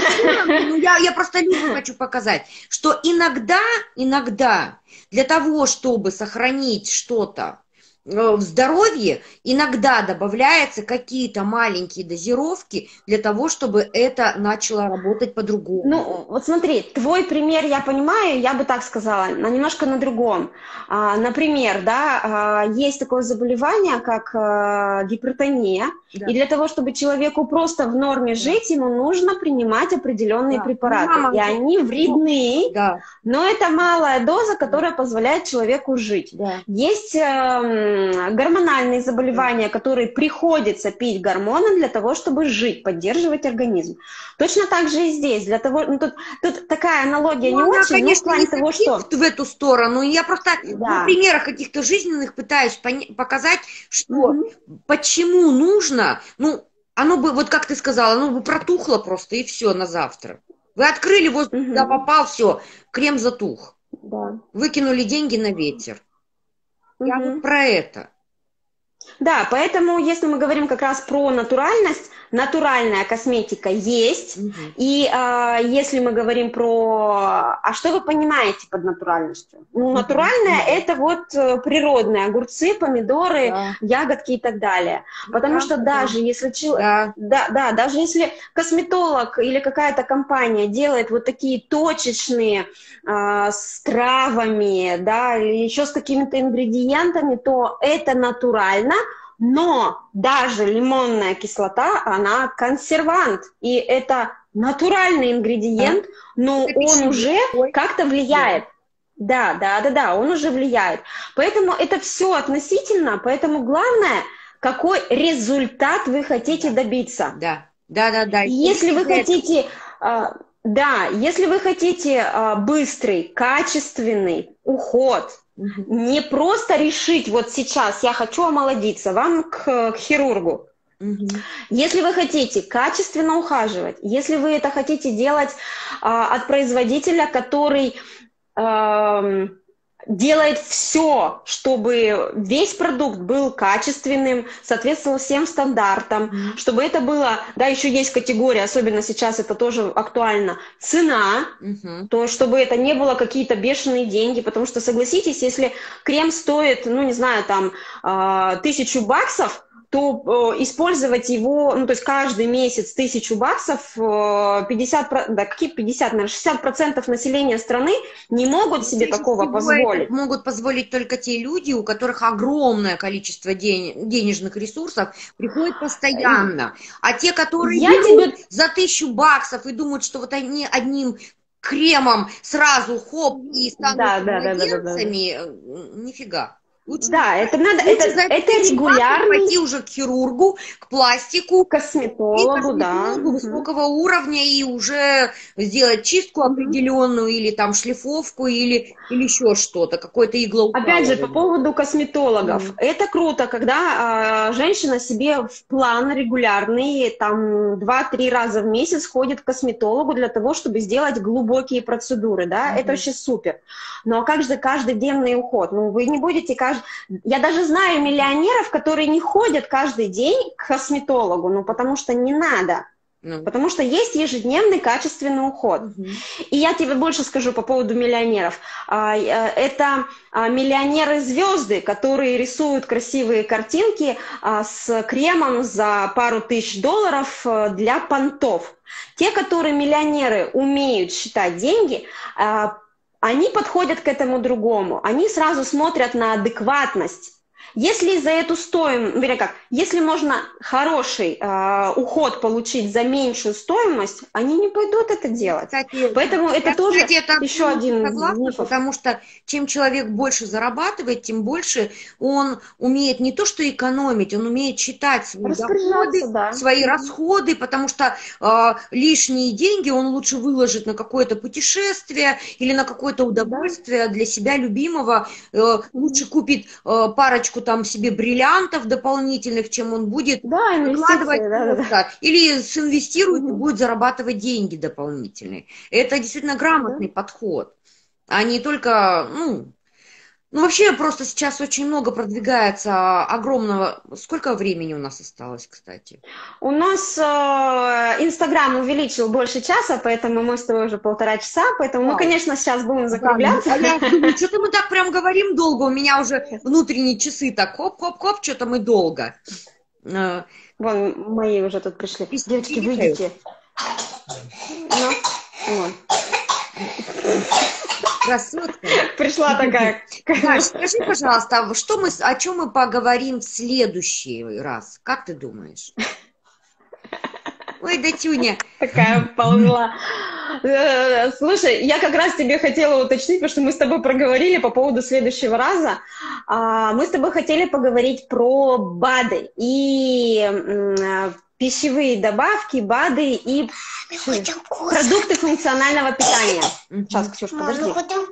но я, я просто людям хочу показать, что иногда, иногда для того, чтобы сохранить что-то в здоровье, иногда добавляются какие-то маленькие дозировки для того, чтобы это начало работать по-другому. Ну, вот смотри, твой пример я понимаю, я бы так сказала, но немножко на другом. А, например, да, а, есть такое заболевание, как а, гипертония, да. И для того, чтобы человеку просто в норме да. жить, ему нужно принимать определенные да. препараты, Мама, и они вредны, да. но это малая доза, которая да. позволяет человеку жить. Да. Есть а, гормональные заболевания, да. которые приходится пить гормоны для того, чтобы жить, поддерживать организм. Точно так же и здесь, для того, ну, тут, тут такая аналогия ну, не она, очень, конечно, но в плане того, что... в эту сторону, я просто да. на примерах каких-то жизненных пытаюсь показать, что mm-hmm. почему нужно, ну, оно бы, вот как ты сказала, оно бы протухло просто и все на завтра. Вы открыли, воздух mm-hmm. туда попал, все, крем затух. Да. Выкинули деньги на ветер. Mm-hmm. Я вот про это. Да, поэтому, если мы говорим как раз про натуральность, натуральная косметика есть, угу. и э, если мы говорим про... А что вы понимаете под натуральностью? Ну, натуральная угу. это вот природные огурцы, помидоры, да. ягодки и так далее. Потому да, что да. даже если... Да. Да, да, даже если косметолог или какая-то компания делает вот такие точечные э, с травами, да, или еще с какими-то ингредиентами, то это натурально. Но даже лимонная кислота, она консервант, и это натуральный ингредиент, но это он уже как-то влияет. Да, да, да, да, он уже влияет. Поэтому это все относительно, поэтому главное, какой результат вы хотите добиться. Да, да, да, да. Если вы хотите, да, если вы хотите быстрый, качественный уход, не просто решить, вот сейчас я хочу омолодиться, вам к, к хирургу. Угу. Если вы хотите качественно ухаживать, если вы это хотите делать а, от производителя, который а, делает все, чтобы весь продукт был качественным, соответствовал всем стандартам, mm-hmm. чтобы это было, да, еще есть категория, особенно сейчас это тоже актуально, цена, mm-hmm. то чтобы это не было какие-то бешеные деньги, потому что, согласитесь, если крем стоит, ну, не знаю, там, тысячу баксов, то э, использовать его, ну, то есть каждый месяц тысячу баксов, э, пятьдесят, да, какие пятьдесят, наверное, шестьдесят процентов населения страны не могут себе такого позволить. Могут позволить только те люди, у которых огромное количество ден... денежных ресурсов, приходят постоянно. А те, которые Я берут тебе... за тысячу баксов и думают, что вот они одним кремом сразу хоп и станут да, младенцами, да, да, да, да. нифига. Лучше да, это надо, это, это регулярно. Пойти уже к хирургу, к пластику, к косметологу, и косметологу да. высокого угу. уровня и уже сделать чистку определенную или там шлифовку или, или еще что-то, какое-то иглоукалывание. Опять же, по поводу косметологов. Mm. Это круто, когда а, женщина себе в план регулярный, там, два-три раза в месяц ходит к косметологу для того, чтобы сделать глубокие процедуры, да, mm-hmm. это вообще супер. Но как же каждодневный уход? Ну, вы не будете каждый... Я даже знаю миллионеров, которые не ходят каждый день к косметологу, ну, потому что не надо. Mm. Потому что есть ежедневный качественный уход. Mm-hmm. И я тебе больше скажу по поводу миллионеров. Это миллионеры-звезды, которые рисуют красивые картинки с кремом за пару тысяч долларов для понтов. Те, которые миллионеры умеют считать деньги, они подходят к этому другому. Они сразу смотрят на адекватность. Если за эту стоимость, вернее как, если можно хороший э, уход получить за меньшую стоимость, они не пойдут это делать. Кстати, Поэтому это кстати, тоже это еще один согласна, потому что чем человек больше зарабатывает, тем больше он умеет не то что экономить, он умеет считать свои доходы, да. свои расходы, потому что э, лишние деньги он лучше выложит на какое-то путешествие или на какое-то удовольствие да. для себя любимого, э, лучше купит э, парочку парочку там себе бриллиантов дополнительных, чем он будет Да, вкладывать, инвестиции, да, да, да. да, или синвестирует и Мгм. будет зарабатывать деньги дополнительные. Это действительно Да. грамотный подход, а не только, ну, ну вообще просто сейчас очень много продвигается огромного. Сколько времени у нас осталось, кстати? У нас э, Инстаграм увеличил больше часа, поэтому мы с тобой уже полтора часа, поэтому мы, Вау. конечно, сейчас будем Да, закругляться. а я думаю, что-то мы так прям говорим долго, у меня уже внутренние часы так хоп-хоп-хоп, что-то мы долго. Э, Вон, мои уже тут пришли. пис- Девочки, пиликают. выйдите. Ну, вон. Красотка. Пришла такая. Даш, скажи, пожалуйста, а что мы, с- о чем мы поговорим в следующий раз? Как ты думаешь? Ой, Датюня. Такая ползла. Э, Слушай, я как раз тебе хотела уточнить, потому что мы с тобой проговорили по поводу следующего раза. А, Мы с тобой хотели поговорить про БАДы и м, э, пищевые добавки, БАДы и продукты функционального питания. Мгм. Сейчас, Ксюш, подожди.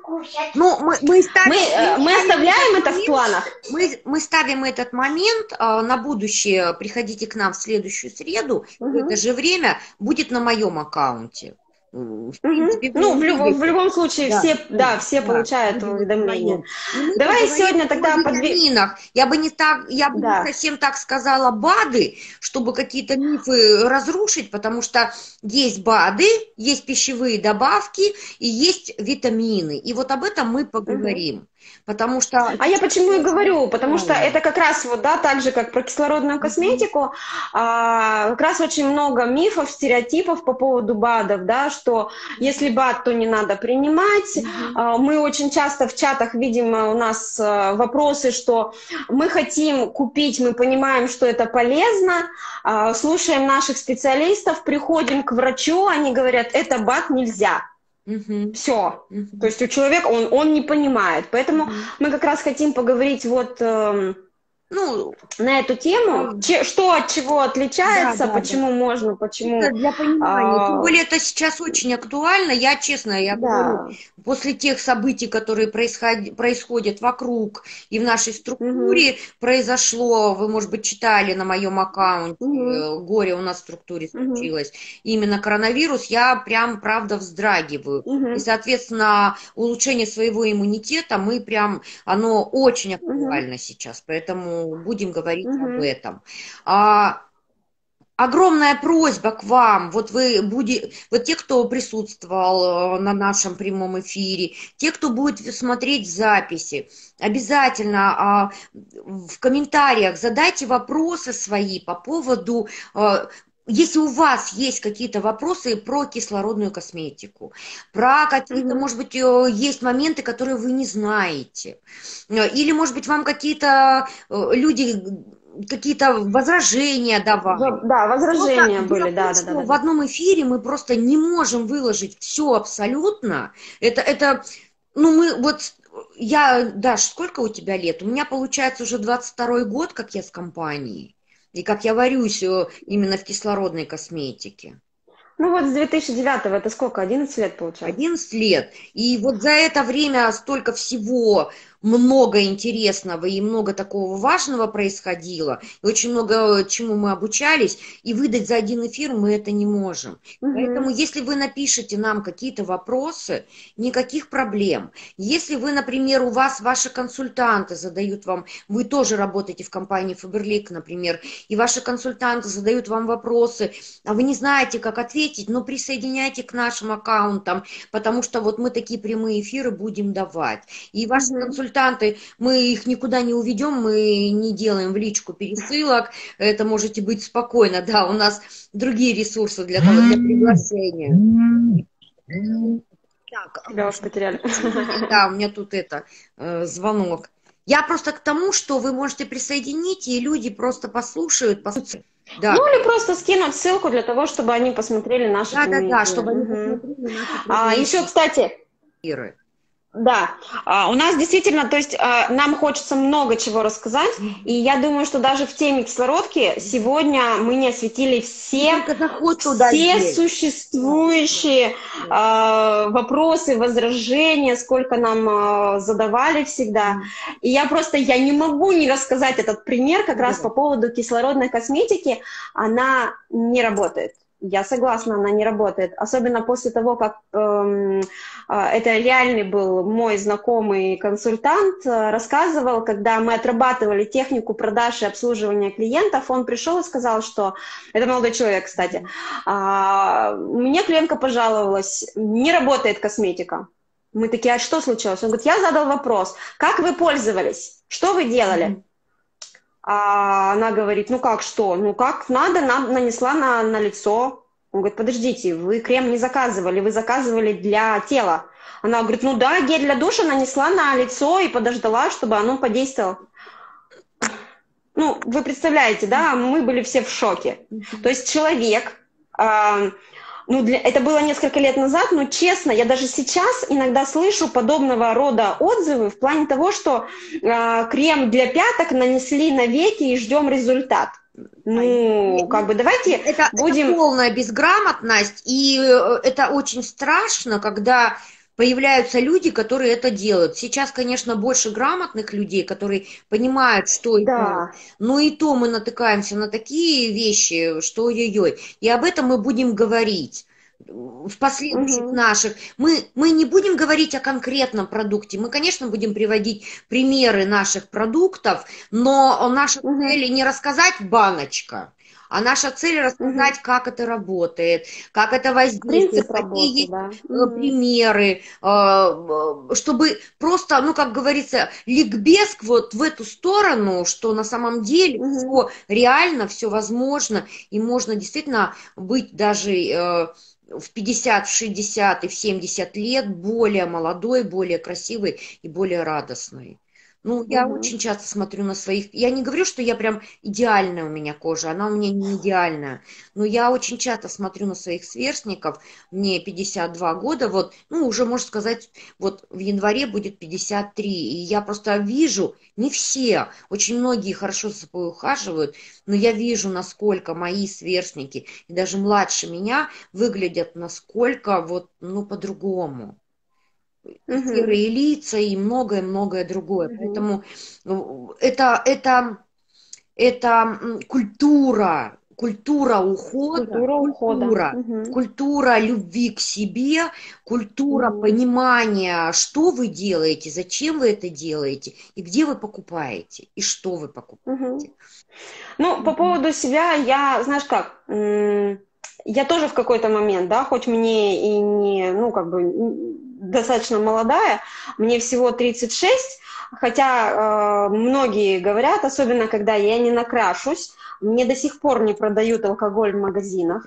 Ну, мы, мы ставим, Мы, э, мы оставляем это в планах. мы, мы ставим этот момент э, на будущее. Приходите к нам в следующую среду. В Мгм. это же время будет на моем аккаунте. М, В Мгм. принципе, вы Ну, в любом, в увидите. любом случае, Да, все, да, да, все да, получают будем уведомления. вдвоем. И мы Давай поговорим сегодня о тогда подве- витаминах. Я бы не так, я бы Да. не совсем так сказала БАДы, чтобы какие-то мифы разрушить, потому что есть БАДы, есть пищевые добавки и есть витамины. И вот об этом мы поговорим. Потому что... А я почему и говорю, потому что Да. это как раз вот, да, так же, как про кислородную косметику, а, как раз очень много мифов, стереотипов по поводу БАДов, да, что если БАД, то не надо принимать. Мгм. А, Мы очень часто в чатах видим а, у нас а, вопросы, что мы хотим купить, мы понимаем, что это полезно, а, слушаем наших специалистов, приходим к врачу, они говорят, это БАД нельзя. Мгм. Все. Мгм. То есть у человека, он, он не понимает. Поэтому Мгм. мы как раз хотим поговорить вот эм, Ну, на эту тему, да. че- что от чего отличается, Да, да, почему можно, почему... это для понимания. Тем а, более это сейчас очень актуально. Я, честно, я говорю, да. после тех событий, которые происход- происходят вокруг и в нашей структуре, произошло, вы, может быть, читали на моем аккаунте, Мгм. э, горе у нас в структуре Мгм. случилось, именно коронавирус, я прям, правда, вздрагиваю. Мгм. И, соответственно, улучшение своего иммунитета, мы прям, оно очень Мгм. актуально сейчас, поэтому будем говорить об Мгм. этом. А, огромная просьба к вам, вот вы будете, вот те, кто присутствовал э, на нашем прямом эфире, те, кто будет смотреть записи, обязательно а, в комментариях задайте вопросы свои по поводу, э, если у вас есть какие-то вопросы про кислородную косметику, про какие-то, Мгм. может быть, э, есть моменты, которые вы не знаете, Э, или, может быть, вам какие-то э, люди какие-то возражения давали. Во- Да, возражения Что-то- были, дело в да, том, да, что да, да. в одном эфире мы просто не можем выложить все абсолютно. Это, это, ну мы вот, я, Даш, сколько у тебя лет? У меня получается уже двадцать второй год, как я с компанией. И как я варюсь э, именно в кислородной косметике. Ну вот с две тысячи девятого, это сколько, одиннадцать лет получается? одиннадцать лет. И вот за это время столько всего, много интересного и много такого важного происходило, и очень много чему мы обучались, и выдать за один эфир мы это не можем. Мгм. Поэтому, если вы напишете нам какие-то вопросы, никаких проблем. Если вы, например, у вас ваши консультанты задают вам, вы тоже работаете в компании Faberlic, например, и ваши консультанты задают вам вопросы, а вы не знаете, как ответить, но присоединяйте к нашим аккаунтам, потому что вот мы такие прямые эфиры будем давать. И ваши Мгм. консультанты, мы их никуда не уведем, мы не делаем в личку пересылок, это можете быть спокойно, да, у нас другие ресурсы для того, для приглашения. Так, Тебя уж потеряли. да, у меня тут это, э, звонок. Я просто к тому, что вы можете присоединить, и люди просто послушают, послушают. Да, Ну или просто скинуть ссылку для того, чтобы они посмотрели наши да, да, прямые да, эфиры. чтобы они Мгм. посмотрели наши А прямые еще, кстати, эфиры. Да, а, у нас действительно, то есть а, нам хочется много чего рассказать, и я думаю, что даже в теме кислородки сегодня мы не осветили все, Только заход туда все есть. существующие а, вопросы, возражения, сколько нам а, задавали всегда. И я просто, я не могу не рассказать этот пример как раз по поводу кислородной косметики. Она не работает. Я согласна, она не работает. Особенно после того, как эм, это реальный был мой знакомый консультант, рассказывал, когда мы отрабатывали технику продаж и обслуживания клиентов, он пришел и сказал, что... Это молодой человек, кстати. А, мне клиентка пожаловалась, не работает косметика. Мы такие, а что случилось? Он говорит, я задал вопрос, как вы пользовались? Что вы делали? А она говорит, ну как что? Ну как надо, на, нанесла на, на лицо. Он говорит, подождите, вы крем не заказывали, вы заказывали для тела. Она говорит, ну да, гель для душа нанесла на лицо и подождала, чтобы оно подействовало. Ну, вы представляете, да, мы были все в шоке. То есть человек... Э, Ну, для... Это было несколько лет назад, но честно, я даже сейчас иногда слышу подобного рода отзывы в плане того, что э, крем для пяток нанесли на веки и ждем результат. Ну, как бы давайте это, будем... Это полная безграмотность, и это очень страшно, когда появляются люди, которые это делают. Сейчас, конечно, больше грамотных людей, которые понимают, что это. Да. Но и то мы натыкаемся на такие вещи, что ой-ой-ой. И об этом мы будем говорить в последующих угу. наших. Мы, мы не будем говорить о конкретном продукте. Мы, конечно, будем приводить примеры наших продуктов, но наша угу. цель не рассказать баночка, а наша цель рассказать, угу. как это работает, как это воздействует, какие да. есть примеры, чтобы просто, ну, как говорится, ликбез вот в эту сторону, что на самом деле угу. все реально, все возможно, и можно действительно быть даже в пятьдесят, в шестьдесят и в семьдесят лет более молодой, более красивой и более радостной. Ну, я угу. очень часто смотрю на своих... Я не говорю, что я прям идеальная у меня кожа, она у меня не идеальная. Но я очень часто смотрю на своих сверстников, мне пятьдесят два года, вот, ну, уже, можно сказать, вот в январе будет пятьдесят три. И я просто вижу, не все, очень многие хорошо за собой ухаживают, но я вижу, насколько мои сверстники и даже младше меня выглядят насколько вот, ну, по-другому. Uh-huh. Серые лица и многое-многое другое. Uh-huh. Поэтому это, это, это культура, культура ухода, культура, ухода. культура, uh-huh. культура любви к себе, культура uh-huh. понимания, что вы делаете, зачем вы это делаете, и где вы покупаете, и что вы покупаете. Uh-huh. Ну, uh-huh. по поводу себя, я, знаешь как... М- Я тоже в какой-то момент, да, хоть мне и не, ну, как бы, достаточно молодая, мне всего тридцать шесть, хотя э, многие говорят, особенно когда я не накрашусь, мне до сих пор не продают алкоголь в магазинах.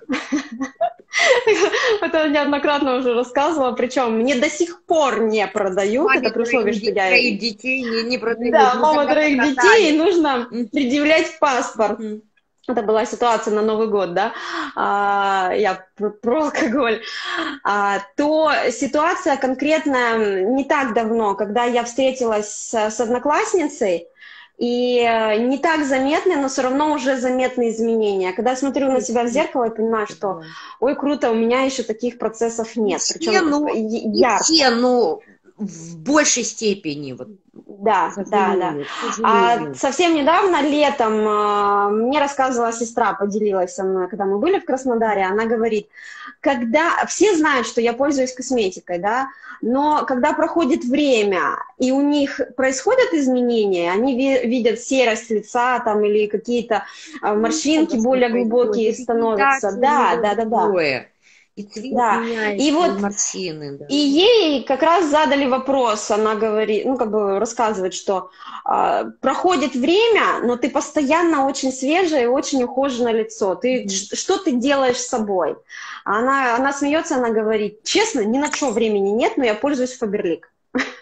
Это неоднократно уже рассказывала, причем мне до сих пор не продают, это при условии, что я... Троих детей не продают. Да, мама троих детей, нужно предъявлять паспорт. Это была ситуация на Новый год, да, а, я про, про алкоголь, а, то ситуация конкретная не так давно, когда я встретилась с, с одноклассницей, и не так заметны, но все равно уже заметны изменения. Когда я смотрю на себя в зеркало и понимаю, что, ой, круто, у меня еще таких процессов нет. Причем ну, ярко. Все, ну, в большей степени, вот. Да, да, да. А совсем недавно, летом, мне рассказывала сестра, поделилась со мной, когда мы были в Краснодаре, она говорит, когда все знают, что я пользуюсь косметикой, да, но когда проходит время, и у них происходят изменения, они ви- видят серость лица там или какие-то морщинки ну, более глубокие становятся. Да, да, да, да. И цвет да. меняется, и вот морщины. Да. И ей как раз задали вопрос, она говорит, ну как бы рассказывает, что э, проходит время, но ты постоянно очень свежее и очень ухоженное лицо. Ты, mm-hmm. Что ты делаешь с собой? Она, она смеется, она говорит, честно, ни на что времени нет, но я пользуюсь Faberlic.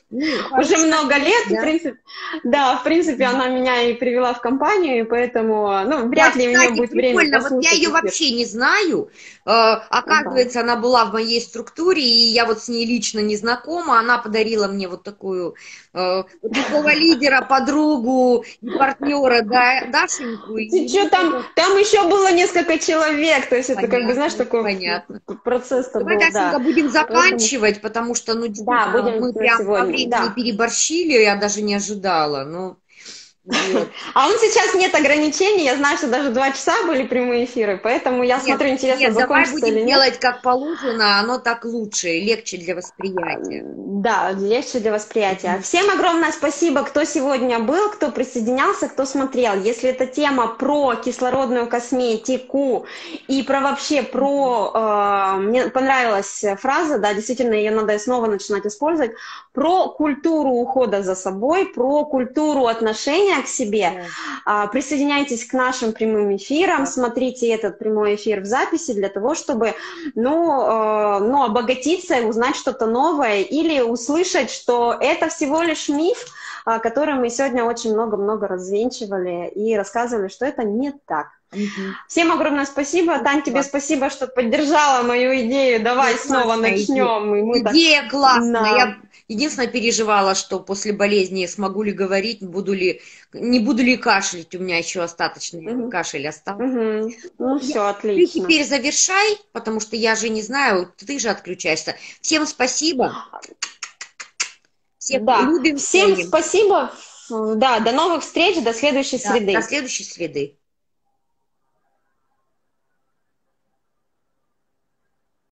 Ну, уже хорошо, много лет, да. в принципе, да, в принципе, она меня и привела в компанию, и поэтому, ну, вряд Да, ли у нее кстати, будет время прикольно, вот я послушать ее эфир. вообще не знаю. Э, Ага. оказывается, она была в моей структуре, и я вот с ней лично не знакома. Она подарила мне вот такую, э, вот такого лидера, подругу и партнера, да, Дашеньку. И, Ты что, ну, там, это там еще было несколько человек, то есть это как бы, знаешь, понятно, такой понятно. процесс-то Давай, был, Дашенька, да. будем Поэтому, заканчивать, потому что, ну, да, действительно, будем мы на прям по сегодня, времени да. переборщили, я даже не ожидала. Ну, вот. А он сейчас нет ограничений, я знаю, что даже два часа были прямые эфиры, поэтому я Нет, смотрю, интересно, нет, давай закончится будем или нет. делать как положено, оно так лучше, легче для восприятия. Да, легче для восприятия. Мгм. Всем огромное спасибо, кто сегодня был, кто присоединялся, кто смотрел. Если эта тема про кислородную косметику и про вообще про... э, мне понравилась фраза, да, действительно, ее надо снова начинать использовать, про культуру ухода за собой, про культуру отношения к себе. Да. Э, присоединяйтесь к нашим прямым эфирам, Да. смотрите этот прямой эфир в записи для того, чтобы, ну, э, ну обогатиться и узнать что-то новое или услышать, что это всего лишь миф, который мы сегодня очень много-много развенчивали и рассказывали, что это не так. Мгм. Всем огромное спасибо. Спасибо. Тань, тебе спасибо, что поддержала мою идею. Давай Ну, снова классная идея. начнем. И мы Идея так... классная. Да. Я единственное переживала, что после болезни смогу ли говорить, буду ли, не буду ли кашлять. У меня еще остаточный Угу. кашель остался. Угу. Ну, все, Ты отлично. теперь завершай, потому что я же не знаю, ты же отключаешься. Всем спасибо. Всех Да. любим, Всем ценим. спасибо. Да, до новых встреч, до следующей Да, среды. до следующей среды.